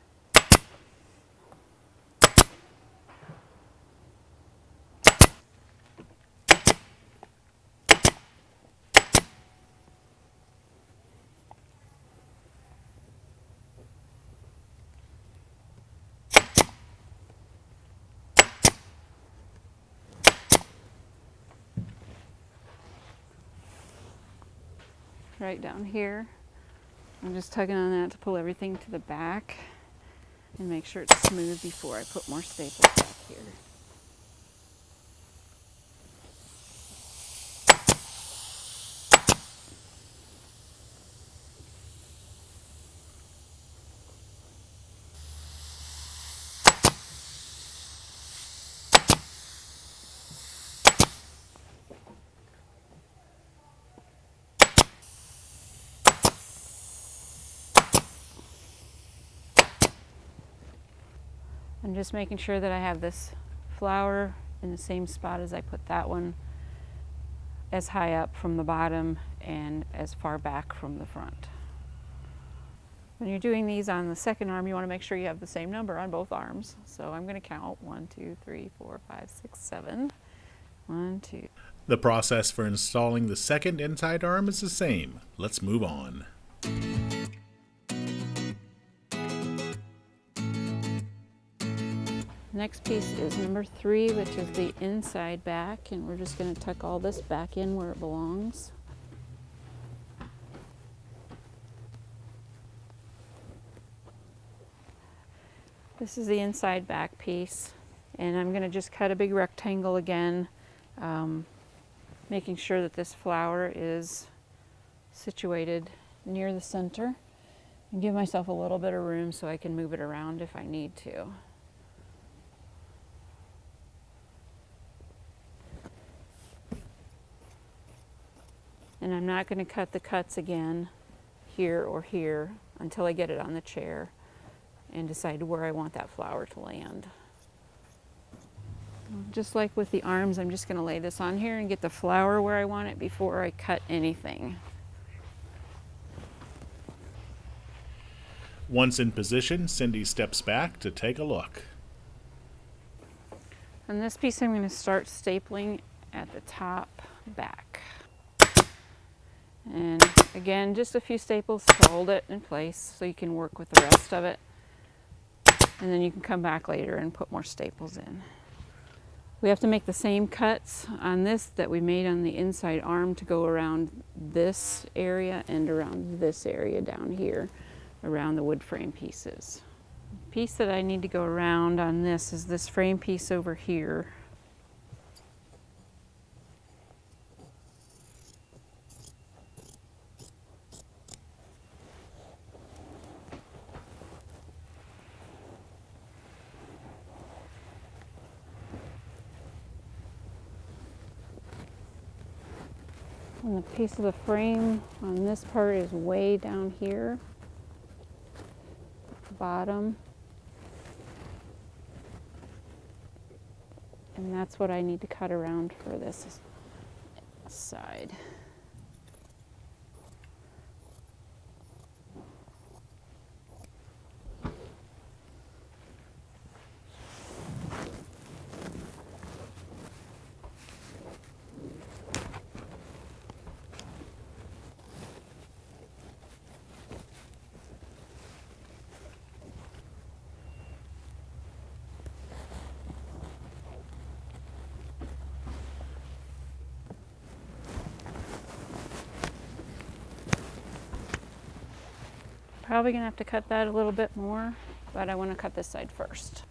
Right down here. I'm just tugging on that to pull everything to the back and make sure it's smooth before I put more staples back here. I'm just making sure that I have this flower in the same spot as I put that one, as high up from the bottom and as far back from the front. When you're doing these on the second arm, you want to make sure you have the same number on both arms. So I'm going to count one, two, three, four, five, six, seven. One, two. The process for installing the second inside arm is the same. Let's move on. Next piece is number three, which is the inside back, and we're just going to tuck all this back in where it belongs. This is the inside back piece, and I'm going to just cut a big rectangle again, um, making sure that this flower is situated near the center, and give myself a little bit of room so I can move it around if I need to. And I'm not going to cut the cuts again here or here until I get it on the chair and decide where I want that flower to land. Just like with the arms, I'm just going to lay this on here and get the flower where I want it before I cut anything. Once in position, Cindy steps back to take a look. On this piece, I'm going to start stapling at the top back. And again, just a few staples to hold it in place so you can work with the rest of it. And then you can come back later and put more staples in. We have to make the same cuts on this that we made on the inside arm to go around this area and around this area down here, around the wood frame pieces. The piece that I need to go around on this is this frame piece over here. And the piece of the frame on this part is way down here, at the bottom. And that's what I need to cut around for this side. Probably gonna have to cut that a little bit more, but I want to cut this side first.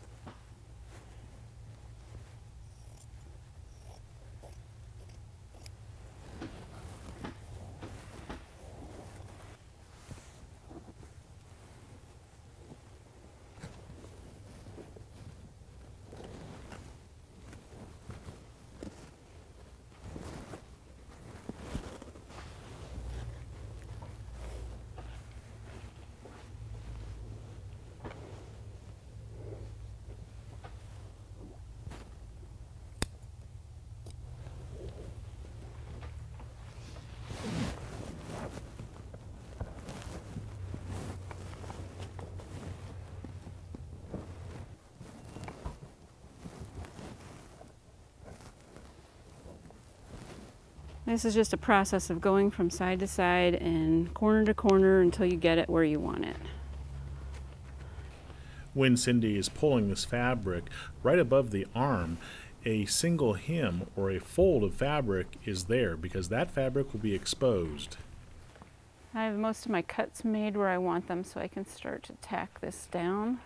This is just a process of going from side to side and corner to corner until you get it where you want it. When Cindy is pulling this fabric, right above the arm, a single hem or a fold of fabric is there because that fabric will be exposed. I have most of my cuts made where I want them, so I can start to tack this down.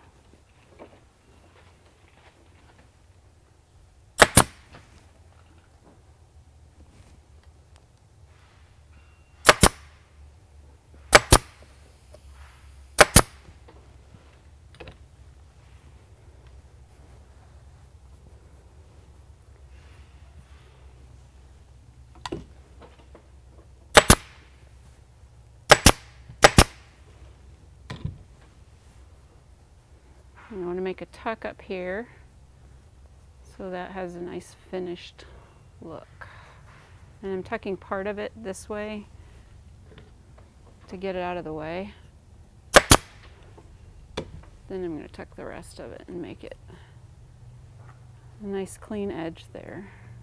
And I want to make a tuck up here so that has a nice finished look. And I'm tucking part of it this way to get it out of the way. Then I'm going to tuck the rest of it and make it a nice clean edge there.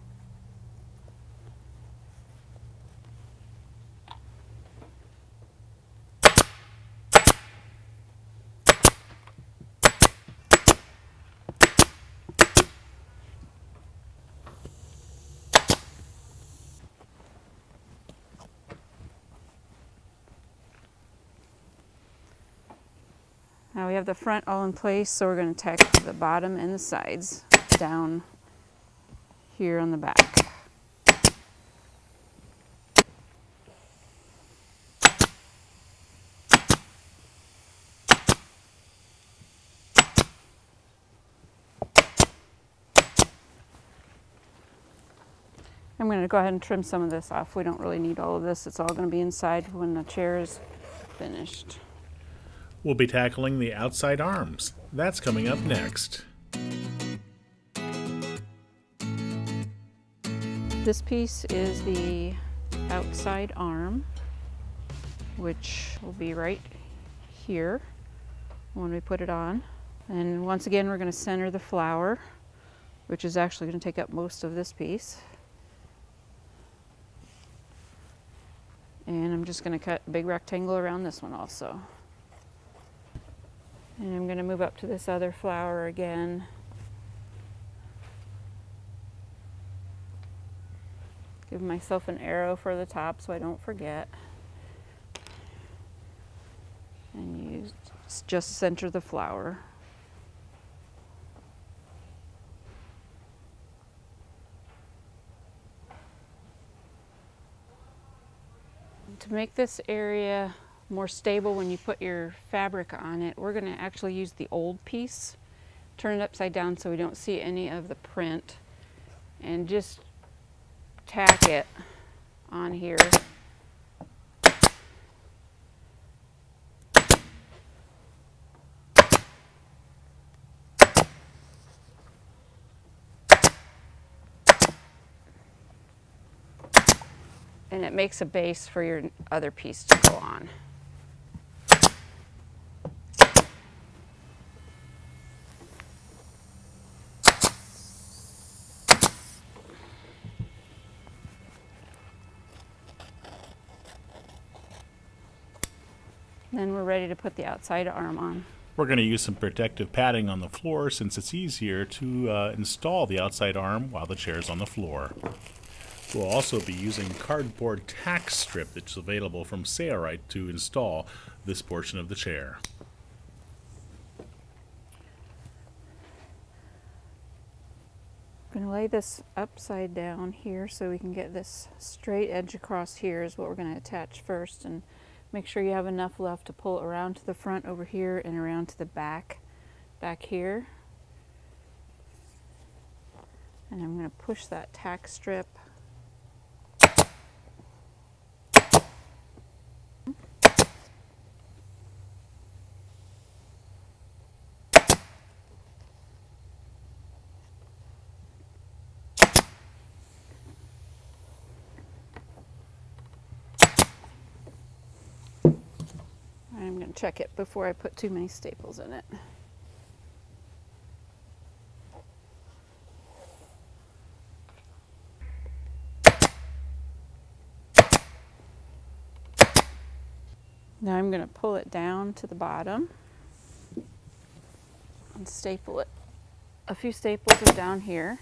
Now we have the front all in place, so we're going to tack the bottom and the sides down here on the back. I'm going to go ahead and trim some of this off. We don't really need all of this. It's all going to be inside when the chair is finished. We'll be tackling the outside arms. That's coming up next. This piece is the outside arm, which will be right here when we put it on. And once again, we're going to center the flower, which is actually going to take up most of this piece. And I'm just going to cut a big rectangle around this one also. And I'm going to move up to this other flower again. Give myself an arrow for the top so I don't forget. And you just center the flower. To make this area more stable when you put your fabric on it, we're going to actually use the old piece, turn it upside down so we don't see any of the print, and just tack it on here. And it makes a base for your other piece to go on. Then we're ready to put the outside arm on. We're going to use some protective padding on the floor since it's easier to uh, install the outside arm while the chair is on the floor. We'll also be using cardboard tack strip that's available from Sailrite to install this portion of the chair. I'm going to lay this upside down here so we can get this straight edge across here is what we're going to attach first, and make sure you have enough left to pull around to the front over here and around to the back back here. And I'm going to push that tack strip I'm going to check it before I put too many staples in it. Now I'm going to pull it down to the bottom and staple it. A few staples are down here.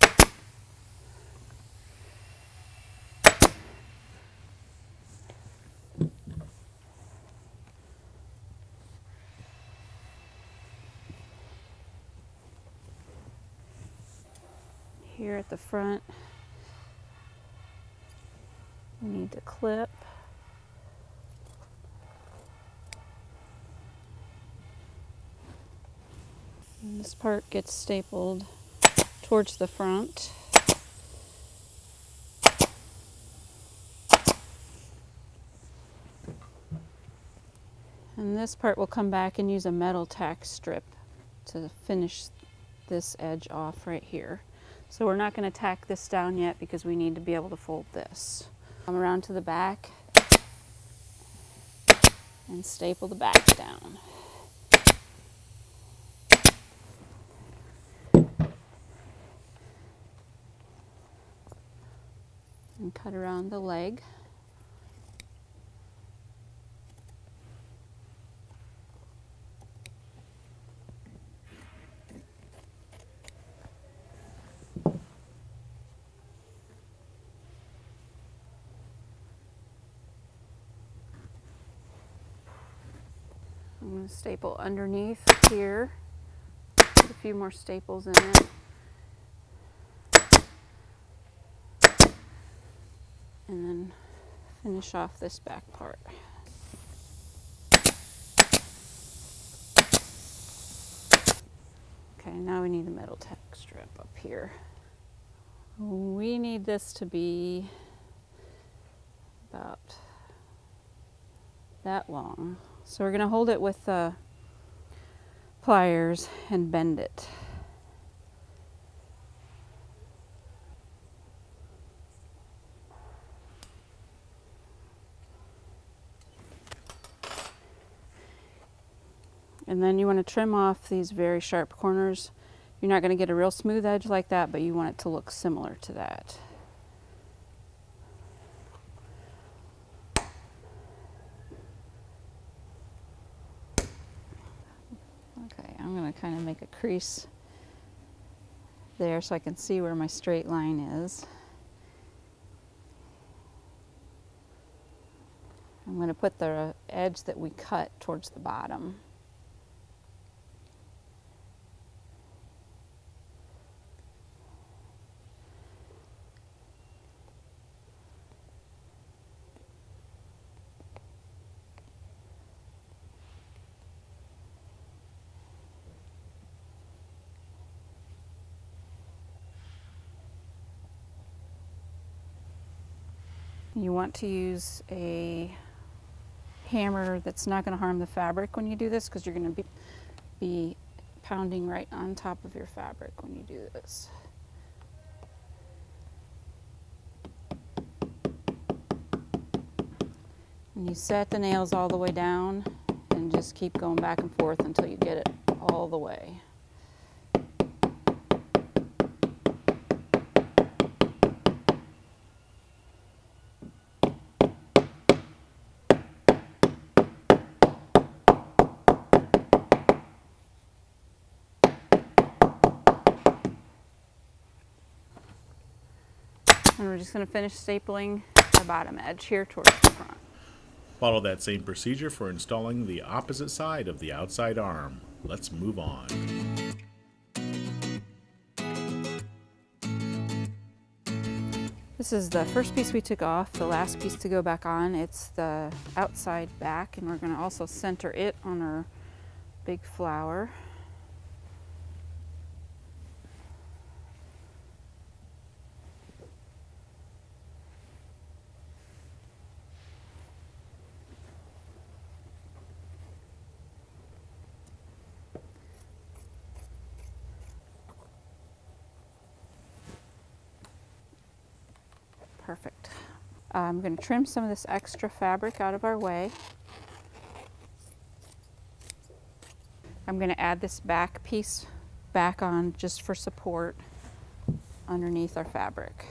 Here at the front, we need to clip. And this part gets stapled towards the front. And this part will come back and use a metal tack strip to finish this edge off right here. So we're not going to tack this down yet because we need to be able to fold this. Come around to the back and staple the back down. And cut around the leg. I'm going to staple underneath here. Put a few more staples in it. And then finish off this back part. Okay, now we need the metal tack strip up here. We need this to be about that long. So we're going to hold it with the pliers and bend it. And then you want to trim off these very sharp corners. You're not going to get a real smooth edge like that, but you want it to look similar to that. Okay, I'm going to kind of make a crease there so I can see where my straight line is. I'm going to put the edge that we cut towards the bottom. You want to use a hammer that's not going to harm the fabric when you do this, because you're going to be, be pounding right on top of your fabric when you do this. And you set the nails all the way down and just keep going back and forth until you get it all the way. And we're just going to finish stapling the bottom edge here towards the front. Follow that same procedure for installing the opposite side of the outside arm. Let's move on. This is the first piece we took off, the last piece to go back on. It's the outside back, and we're going to also center it on our big flower. Perfect. I'm going to trim some of this extra fabric out of our way. I'm going to add this back piece back on just for support underneath our fabric.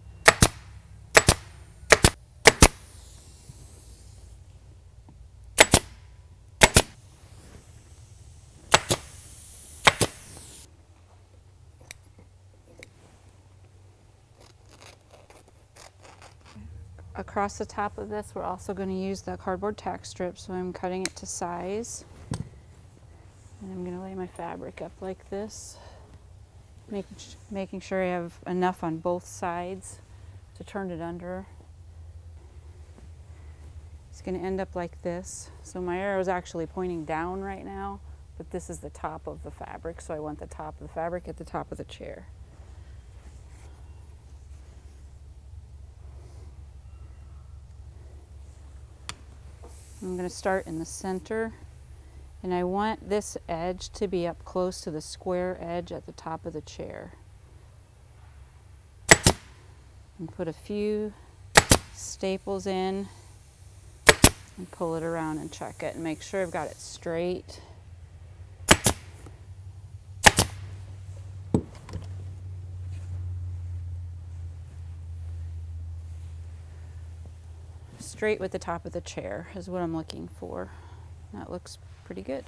Across the top of this, we're also going to use the cardboard tack strip, so I'm cutting it to size. And I'm going to lay my fabric up like this, making, making sure I have enough on both sides to turn it under. It's going to end up like this. So my arrow is actually pointing down right now, but this is the top of the fabric, so I want the top of the fabric at the top of the chair. I'm going to start in the center And I want this edge to be up close to the square edge at the top of the chair. And put a few staples in and pull it around and check it and make sure I've got it straight. Straight with the top of the chair is what I'm looking for. That looks pretty good.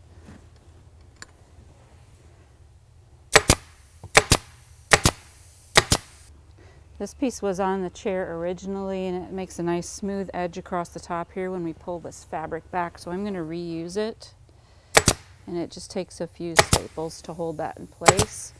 This piece was on the chair originally, and it makes a nice smooth edge across the top here when we pull this fabric back, so I'm going to reuse it. And it just takes a few staples to hold that in place.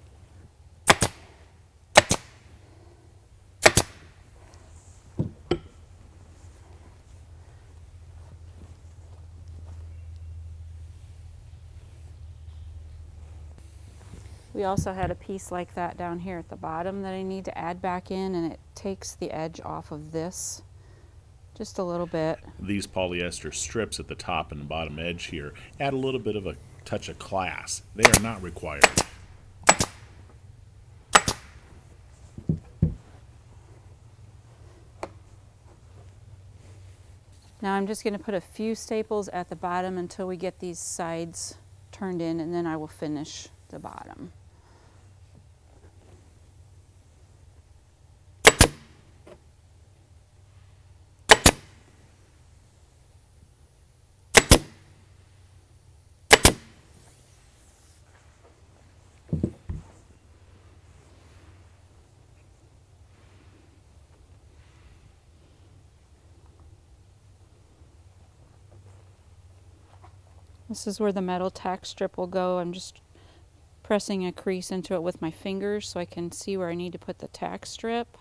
We also had a piece like that down here at the bottom that I need to add back in, and it takes the edge off of this just a little bit. These polyester strips at the top and bottom edge here add a little bit of a touch of class. They are not required. Now I'm just going to put a few staples at the bottom until we get these sides turned in, and then I will finish the bottom. This is where the metal tack strip will go. I'm just pressing a crease into it with my fingers so I can see where I need to put the tack strip.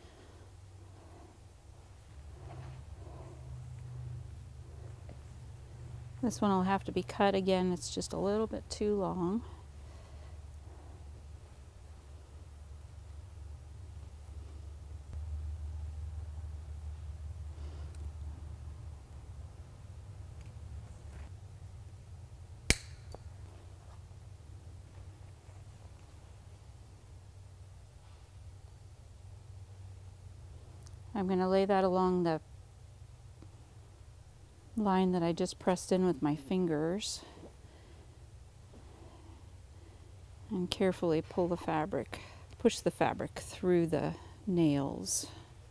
This one will have to be cut again. It's just a little bit too long. I'm going to lay that along the line that I just pressed in with my fingers and carefully pull the fabric, push the fabric through the nails.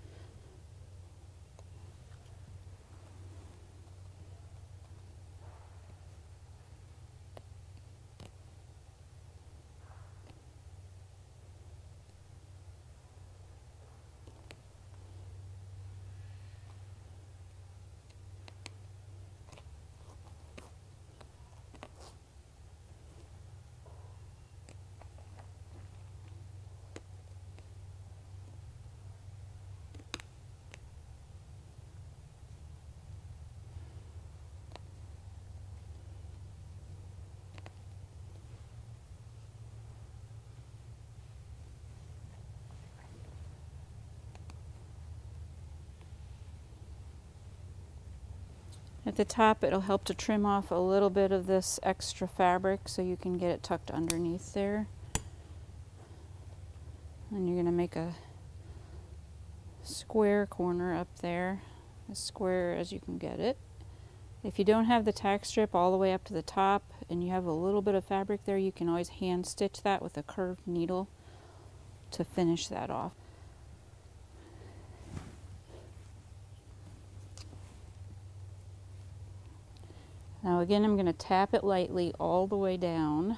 At the top, it'll help to trim off a little bit of this extra fabric so you can get it tucked underneath there. And you're going to make a square corner up there, as square as you can get it. If you don't have the tack strip all the way up to the top and you have a little bit of fabric there, you can always hand stitch that with a curved needle to finish that off. Now again, I'm going to tap it lightly all the way down.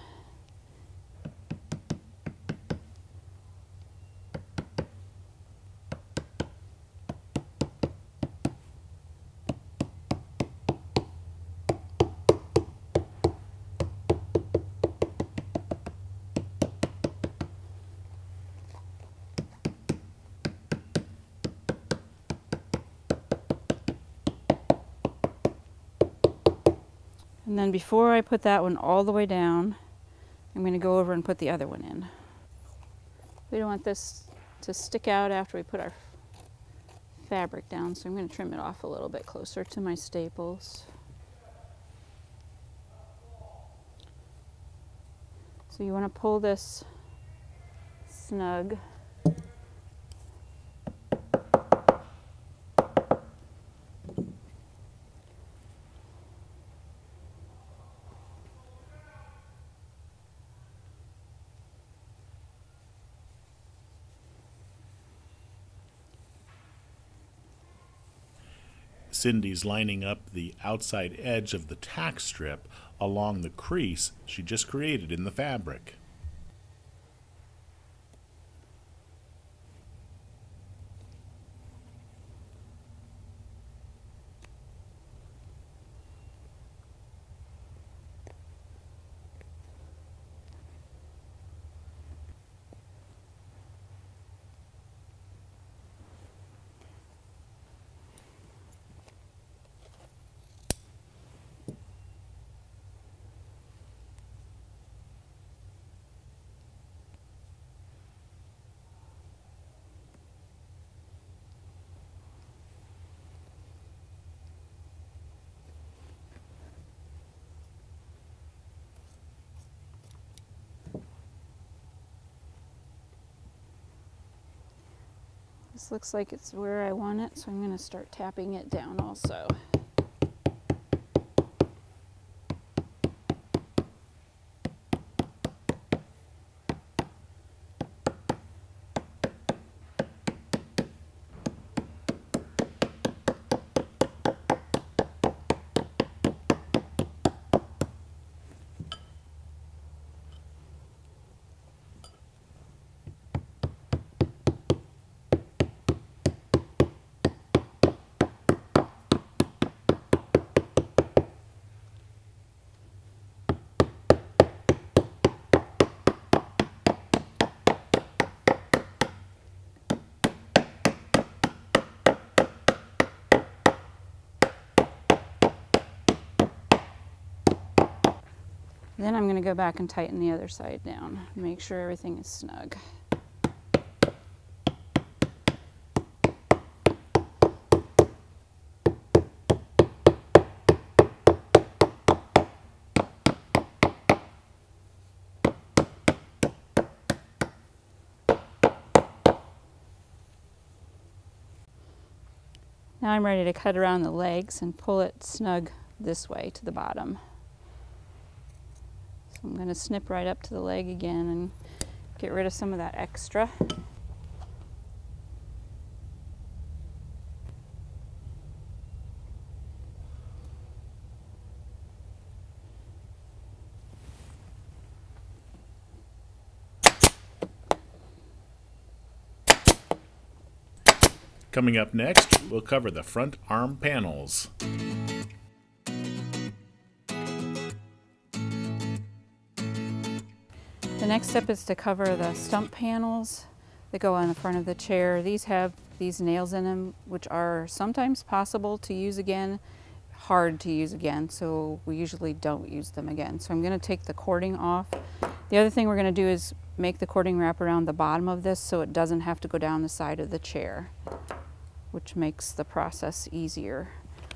And then before I put that one all the way down, I'm going to go over and put the other one in. We don't want this to stick out after we put our fabric down, so I'm going to trim it off a little bit closer to my staples. So you want to pull this snug. Cindy's lining up the outside edge of the tack strip along the crease she just created in the fabric. This looks like it's where I want it, so I'm going to start tapping it down also. Then I'm going to go back and tighten the other side down, make sure everything is snug. Now I'm ready to cut around the legs and pull it snug this way to the bottom. So I'm going to snip right up to the leg again and get rid of some of that extra. Coming up next, we'll cover the front arm panels. The next step is to cover the stump panels that go on the front of the chair. These have these nails in them, which are sometimes possible to use again, hard to use again, so we usually don't use them again. So I'm going to take the cording off. The other thing we're going to do is make the cording wrap around the bottom of this so it doesn't have to go down the side of the chair, which makes the process easier.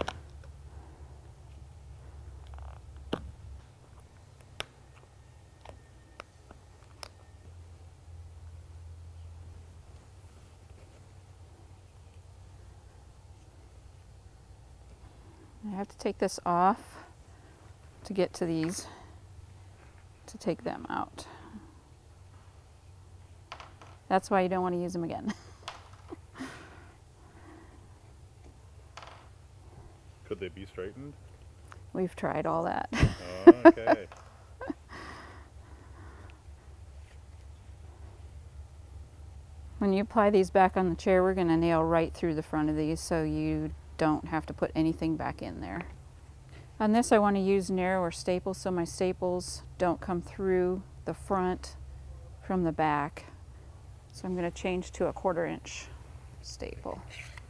I have to take this off to get to these, to take them out. That's why you don't want to use them again. Could they be straightened? We've tried all that. Oh, okay. When you apply these back on the chair, we're going to nail right through the front of these so you don't have to put anything back in there. On this I want to use narrower staples so my staples don't come through the front from the back. So I'm going to change to a quarter inch staple.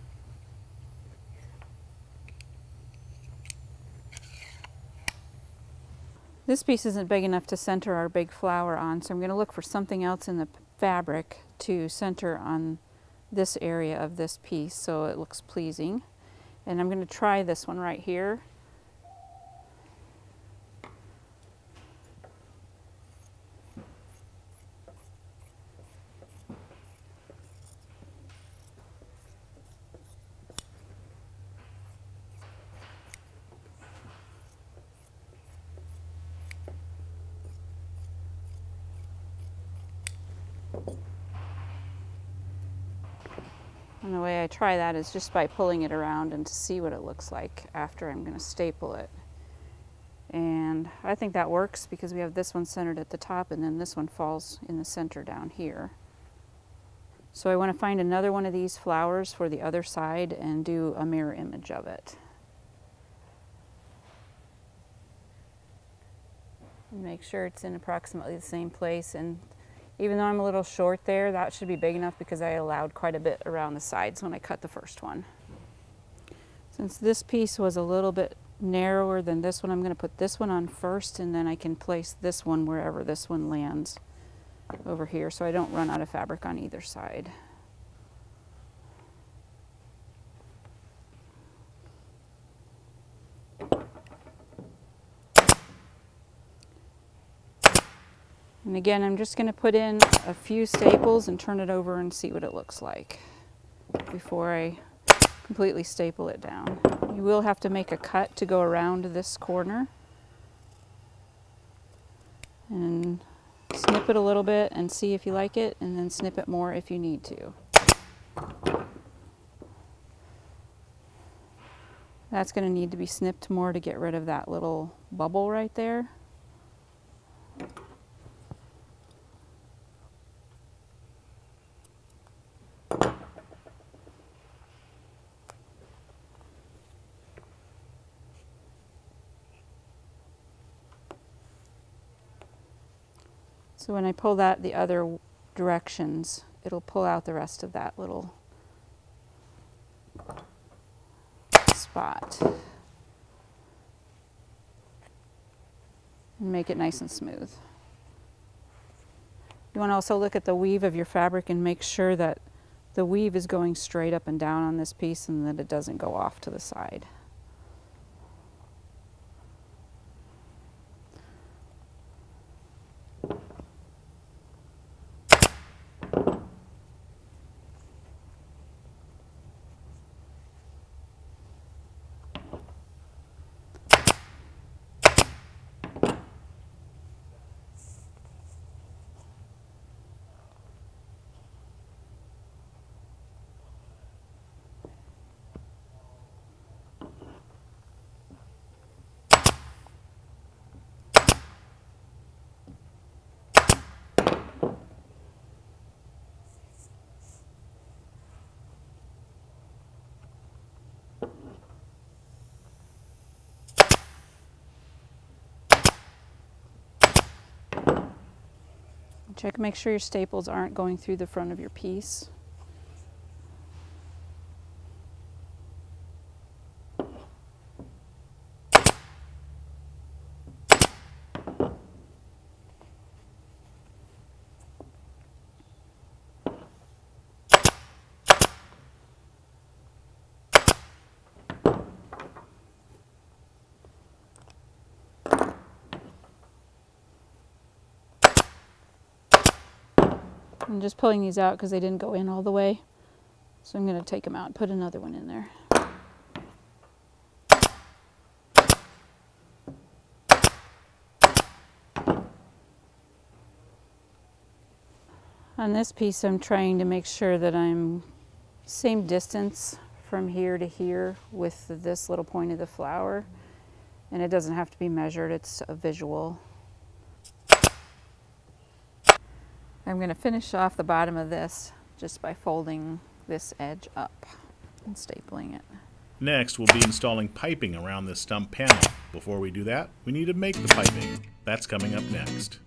This piece isn't big enough to center our big flower on, so I'm going to look for something else in the fabric to center on this area of this piece so it looks pleasing. And I'm going to try this one right here. And the way I try that is just by pulling it around and to see what it looks like after I'm going to staple it. And I think that works because we have this one centered at the top and then this one falls in the center down here. So I want to find another one of these flowers for the other side and do a mirror image of it. And make sure it's in approximately the same place, and even though I'm a little short there, that should be big enough because I allowed quite a bit around the sides when I cut the first one. Since this piece was a little bit narrower than this one, I'm going to put this one on first, and then I can place this one wherever this one lands over here so I don't run out of fabric on either side. And again, I'm just going to put in a few staples and turn it over and see what it looks like before I completely staple it down. You will have to make a cut to go around this corner and snip it a little bit and see if you like it, and then snip it more if you need to. That's going to need to be snipped more to get rid of that little bubble right there. So when I pull that the other directions, it'll pull out the rest of that little spot and make it nice and smooth. You want to also look at the weave of your fabric and make sure that the weave is going straight up and down on this piece and that it doesn't go off to the side. Check, make sure your staples aren't going through the front of your piece. I'm just pulling these out because they didn't go in all the way. So I'm going to take them out and put another one in there. On this piece, I'm trying to make sure that I'm same distance from here to here with this little point of the flower. And it doesn't have to be measured, it's a visual. I'm going to finish off the bottom of this just by folding this edge up and stapling it. Next, we'll be installing piping around this stump panel. Before we do that, we need to make the piping. That's coming up next.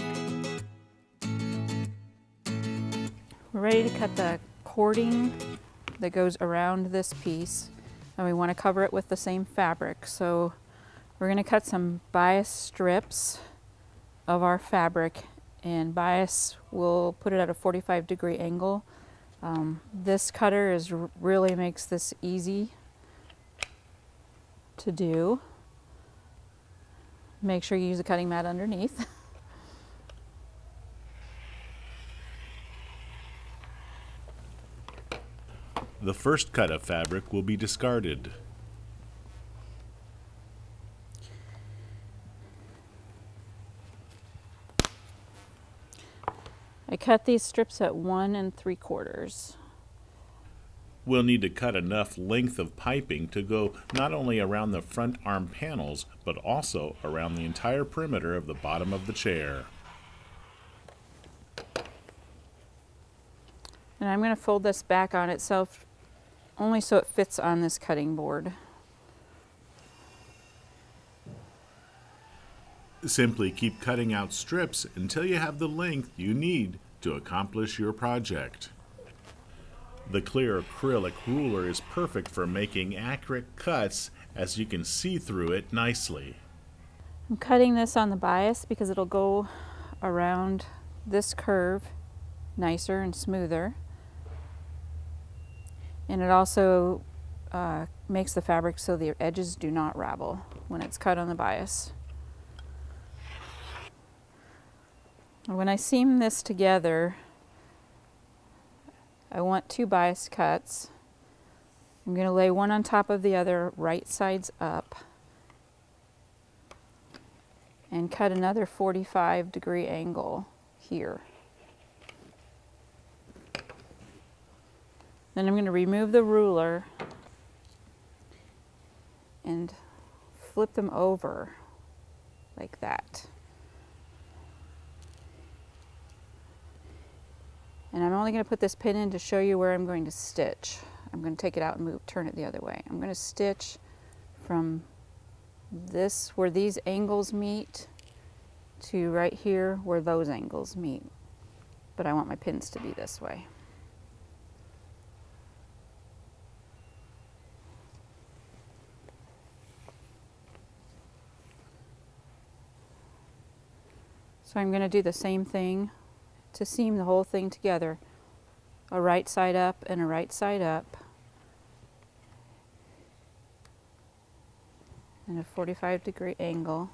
We're ready to cut the cording that goes around this piece, and we want to cover it with the same fabric. So we're going to cut some bias strips of our fabric, and bias, we'll put it at a forty-five degree angle. Um, this cutter is really makes this easy to do. Make sure you use a cutting mat underneath. The first cut of fabric will be discarded. I cut these strips at one and three quarters. We'll need to cut enough length of piping to go not only around the front arm panels, but also around the entire perimeter of the bottom of the chair. And I'm going to fold this back on itself only so it fits on this cutting board. Simply keep cutting out strips until you have the length you need to accomplish your project. The clear acrylic ruler is perfect for making accurate cuts, as you can see through it nicely. I'm cutting this on the bias because it'll go around this curve nicer and smoother. And it also uh, makes the fabric so the edges do not ravel when it's cut on the bias. When I seam this together, I want two bias cuts. I'm going to lay one on top of the other, right sides up, and cut another forty-five degree angle here. Then I'm going to remove the ruler and flip them over like that. And I'm only going to put this pin in to show you where I'm going to stitch. I'm going to take it out and move, turn it the other way. I'm going to stitch from this, where these angles meet, to right here where those angles meet. But I want my pins to be this way. So I'm going to do the same thing to seam the whole thing together. A right side up and a right side up. And a forty-five degree angle.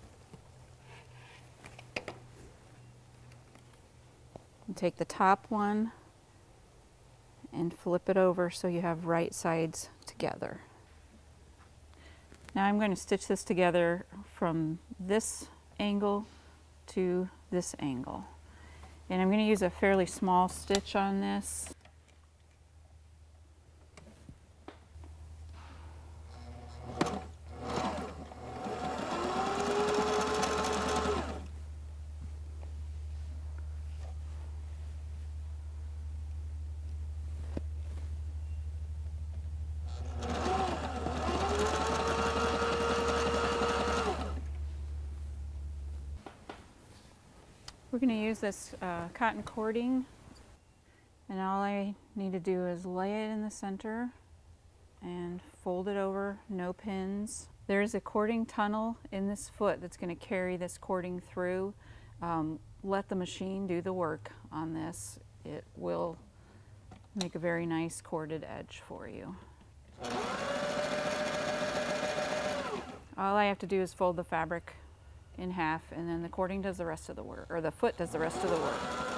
And take the top one and flip it over so you have right sides together. Now I'm going to stitch this together from this angle to this angle. And I'm going to use a fairly small stitch on this. We're going to use this uh, cotton cording, and all I need to do is lay it in the center and fold it over, no pins. There's a cording tunnel in this foot that's going to carry this cording through. Um, let the machine do the work on this. It will make a very nice corded edge for you. All I have to do is fold the fabric in half, and then the cording does the rest of the work, or the foot does the rest of the work.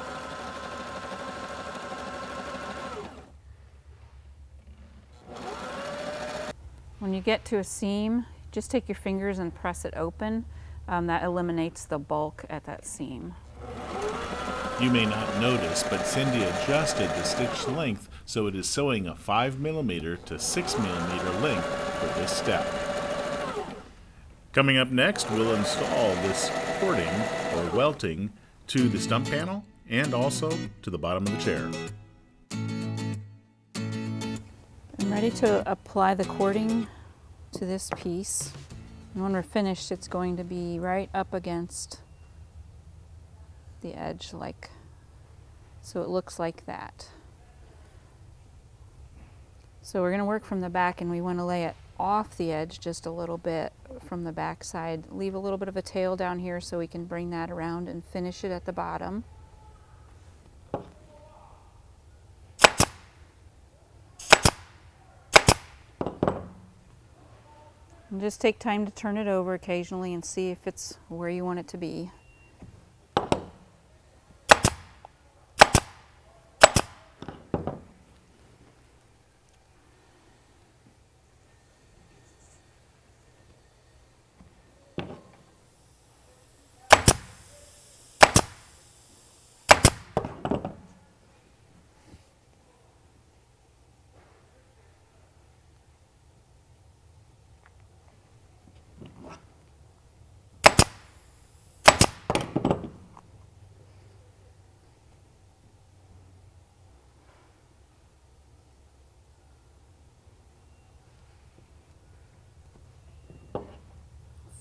When you get to a seam, just take your fingers and press it open. Um, that eliminates the bulk at that seam. You may not notice, but Cindy adjusted the stitch length so it is sewing a five millimeter to six millimeter length for this step. Coming up next, we'll install this cording or welting to the stump panel and also to the bottom of the chair. I'm ready to apply the cording to this piece. And when we're finished, it's going to be right up against the edge, like so it looks like that. So we're going to work from the back, and we want to lay it off the edge just a little bit from the back side. Leave a little bit of a tail down here so we can bring that around and finish it at the bottom. And just take time to turn it over occasionally and see if it's where you want it to be.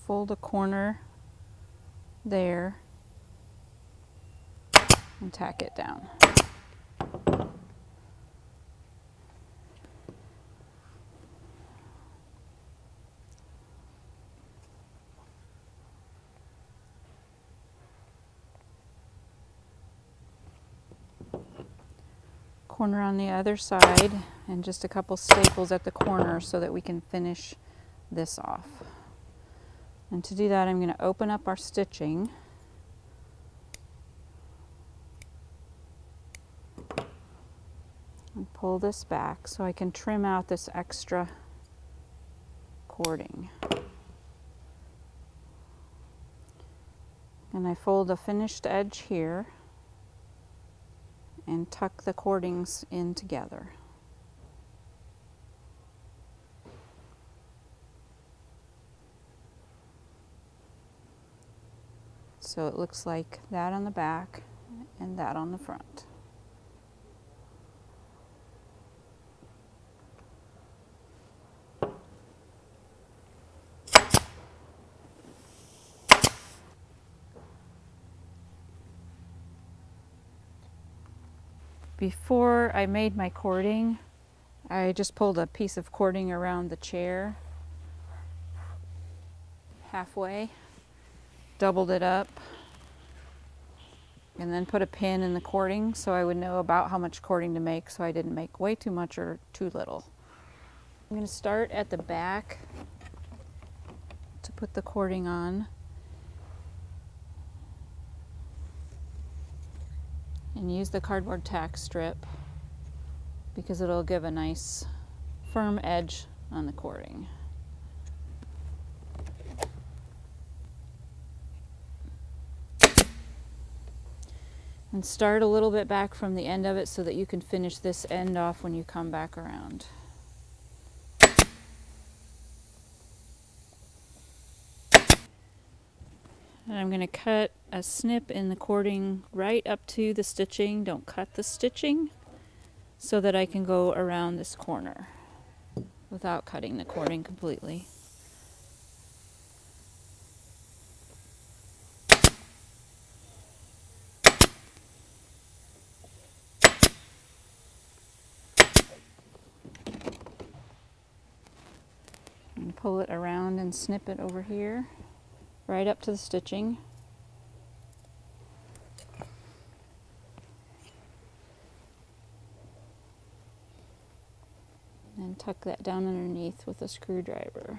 fold a corner there and tack it down. Corner on the other side, and just a couple staples at the corner so that we can finish this off. And to do that, I'm going to open up our stitching and pull this back so I can trim out this extra cording. And I fold a finished edge here and tuck the cordings in together. So it looks like that on the back and that on the front. Before I made my cording, I just pulled a piece of cording around the chair halfway, doubled it up, and then put a pin in the cording so I would know about how much cording to make so I didn't make way too much or too little. I'm going to start at the back to put the cording on. And use the cardboard tack strip because it'll give a nice firm edge on the cording. And start a little bit back from the end of it so that you can finish this end off when you come back around. And I'm going to cut a snip in the cording right up to the stitching. Don't cut the stitching, so that I can go around this corner without cutting the cording completely. And pull it around and snip it over here, right up to the stitching. And tuck that down underneath with a screwdriver.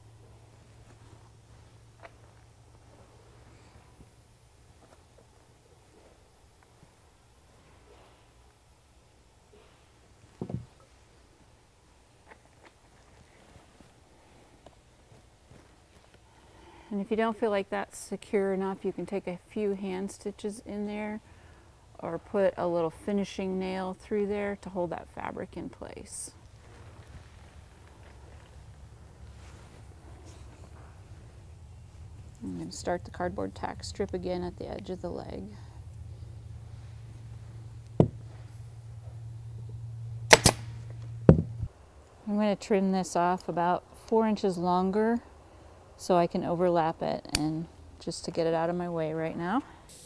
And if you don't feel like that's secure enough, you can take a few hand stitches in there or put a little finishing nail through there to hold that fabric in place. I'm going to start the cardboard tack strip again at the edge of the leg. I'm going to trim this off about four inches longer so I can overlap it, and just to get it out of my way right now.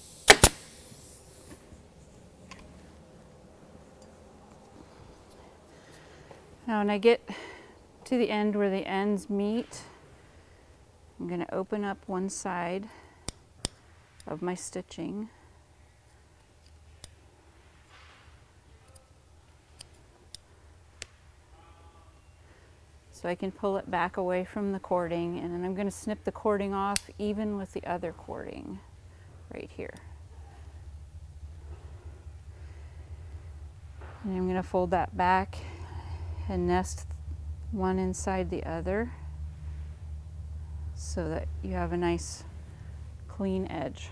Now when I get to the end where the ends meet, I'm going to open up one side of my stitching. So I can pull it back away from the cording, and then I'm going to snip the cording off even with the other cording right here. And I'm going to fold that back and nest one inside the other so that you have a nice clean edge.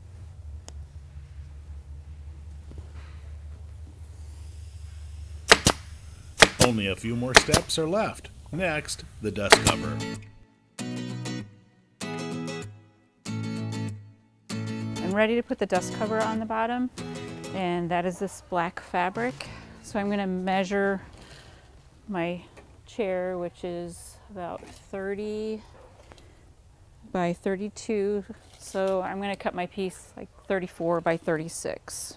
Only a few more steps are left. Next, the dust cover. I'm ready to put the dust cover on the bottom, and that is this black fabric. So I'm going to measure my chair, which is about thirty by thirty-two, so I'm going to cut my piece like thirty-four by thirty-six.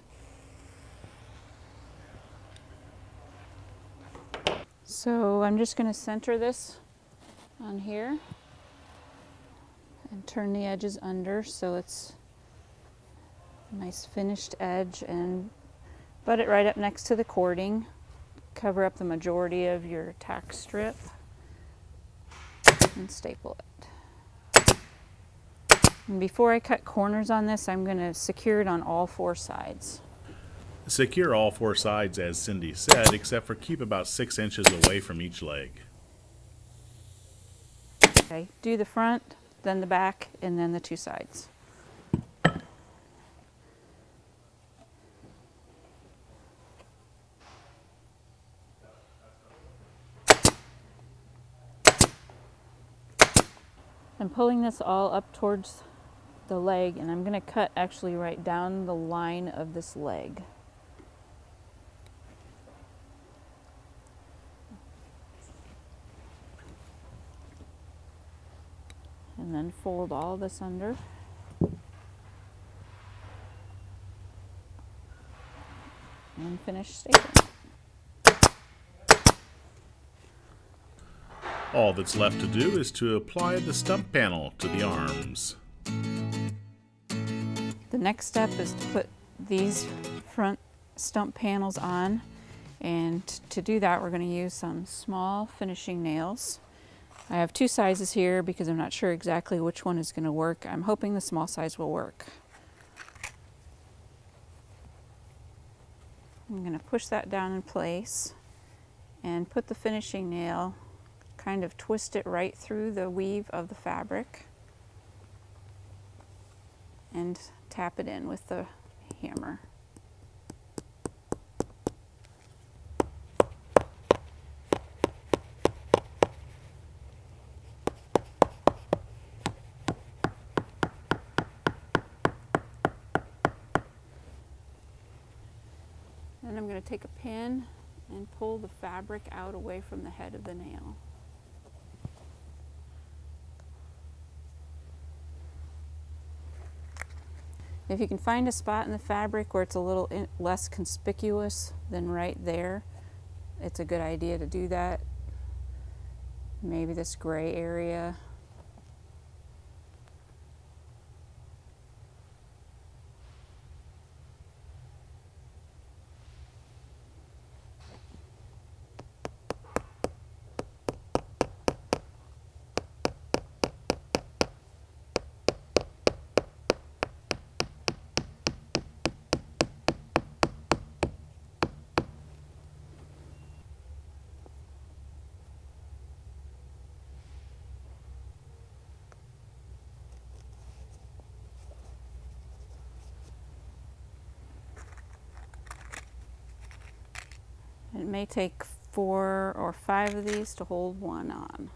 So I'm just going to center this on here and turn the edges under so it's a nice finished edge, and butt it right up next to the cording. Cover up the majority of your tack strip and staple it. And before I cut corners on this, I'm going to secure it on all four sides. Secure all four sides as Cindy said, except for keep about six inches away from each leg. Okay, do the front, then the back, and then the two sides. I'm pulling this all up towards the leg, and I'm going to cut actually right down the line of this leg. And then fold all this under. And finish stapling. All that's left to do is to apply the stump panel to the arms. The next step is to put these front stump panels on, and to do that we're going to use some small finishing nails. I have two sizes here because I'm not sure exactly which one is going to work. I'm hoping the small size will work. I'm going to push that down in place and put the finishing nail, kind of twist it right through the weave of the fabric and tap it in with the hammer. Then I'm going to take a pin and pull the fabric out away from the head of the nail. If you can find a spot in the fabric where it's a little in, less conspicuous than right there, it's a good idea to do that. Maybe this gray area. It may take four or five of these to hold one on.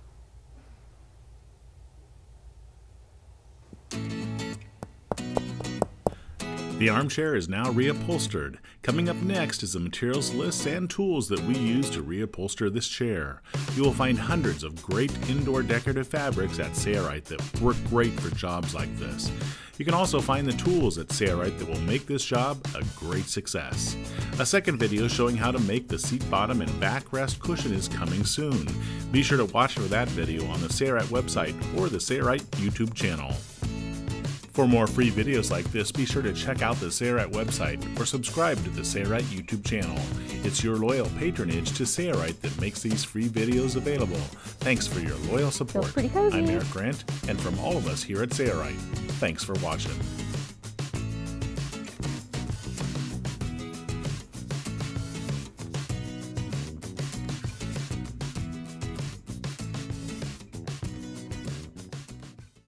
The armchair is now reupholstered. Coming up next is the materials list and tools that we use to reupholster this chair. You will find hundreds of great indoor decorative fabrics at Sailrite that work great for jobs like this. You can also find the tools at Sailrite that will make this job a great success. A second video showing how to make the seat bottom and backrest cushion is coming soon. Be sure to watch for that video on the Sailrite website or the Sailrite YouTube channel. For more free videos like this, be sure to check out the Sailrite website or subscribe to the Sailrite YouTube channel. It's your loyal patronage to Sailrite that makes these free videos available. Thanks for your loyal support. Feels pretty cozy. I'm Eric Grant, and from all of us here at Sailrite, thanks for watching.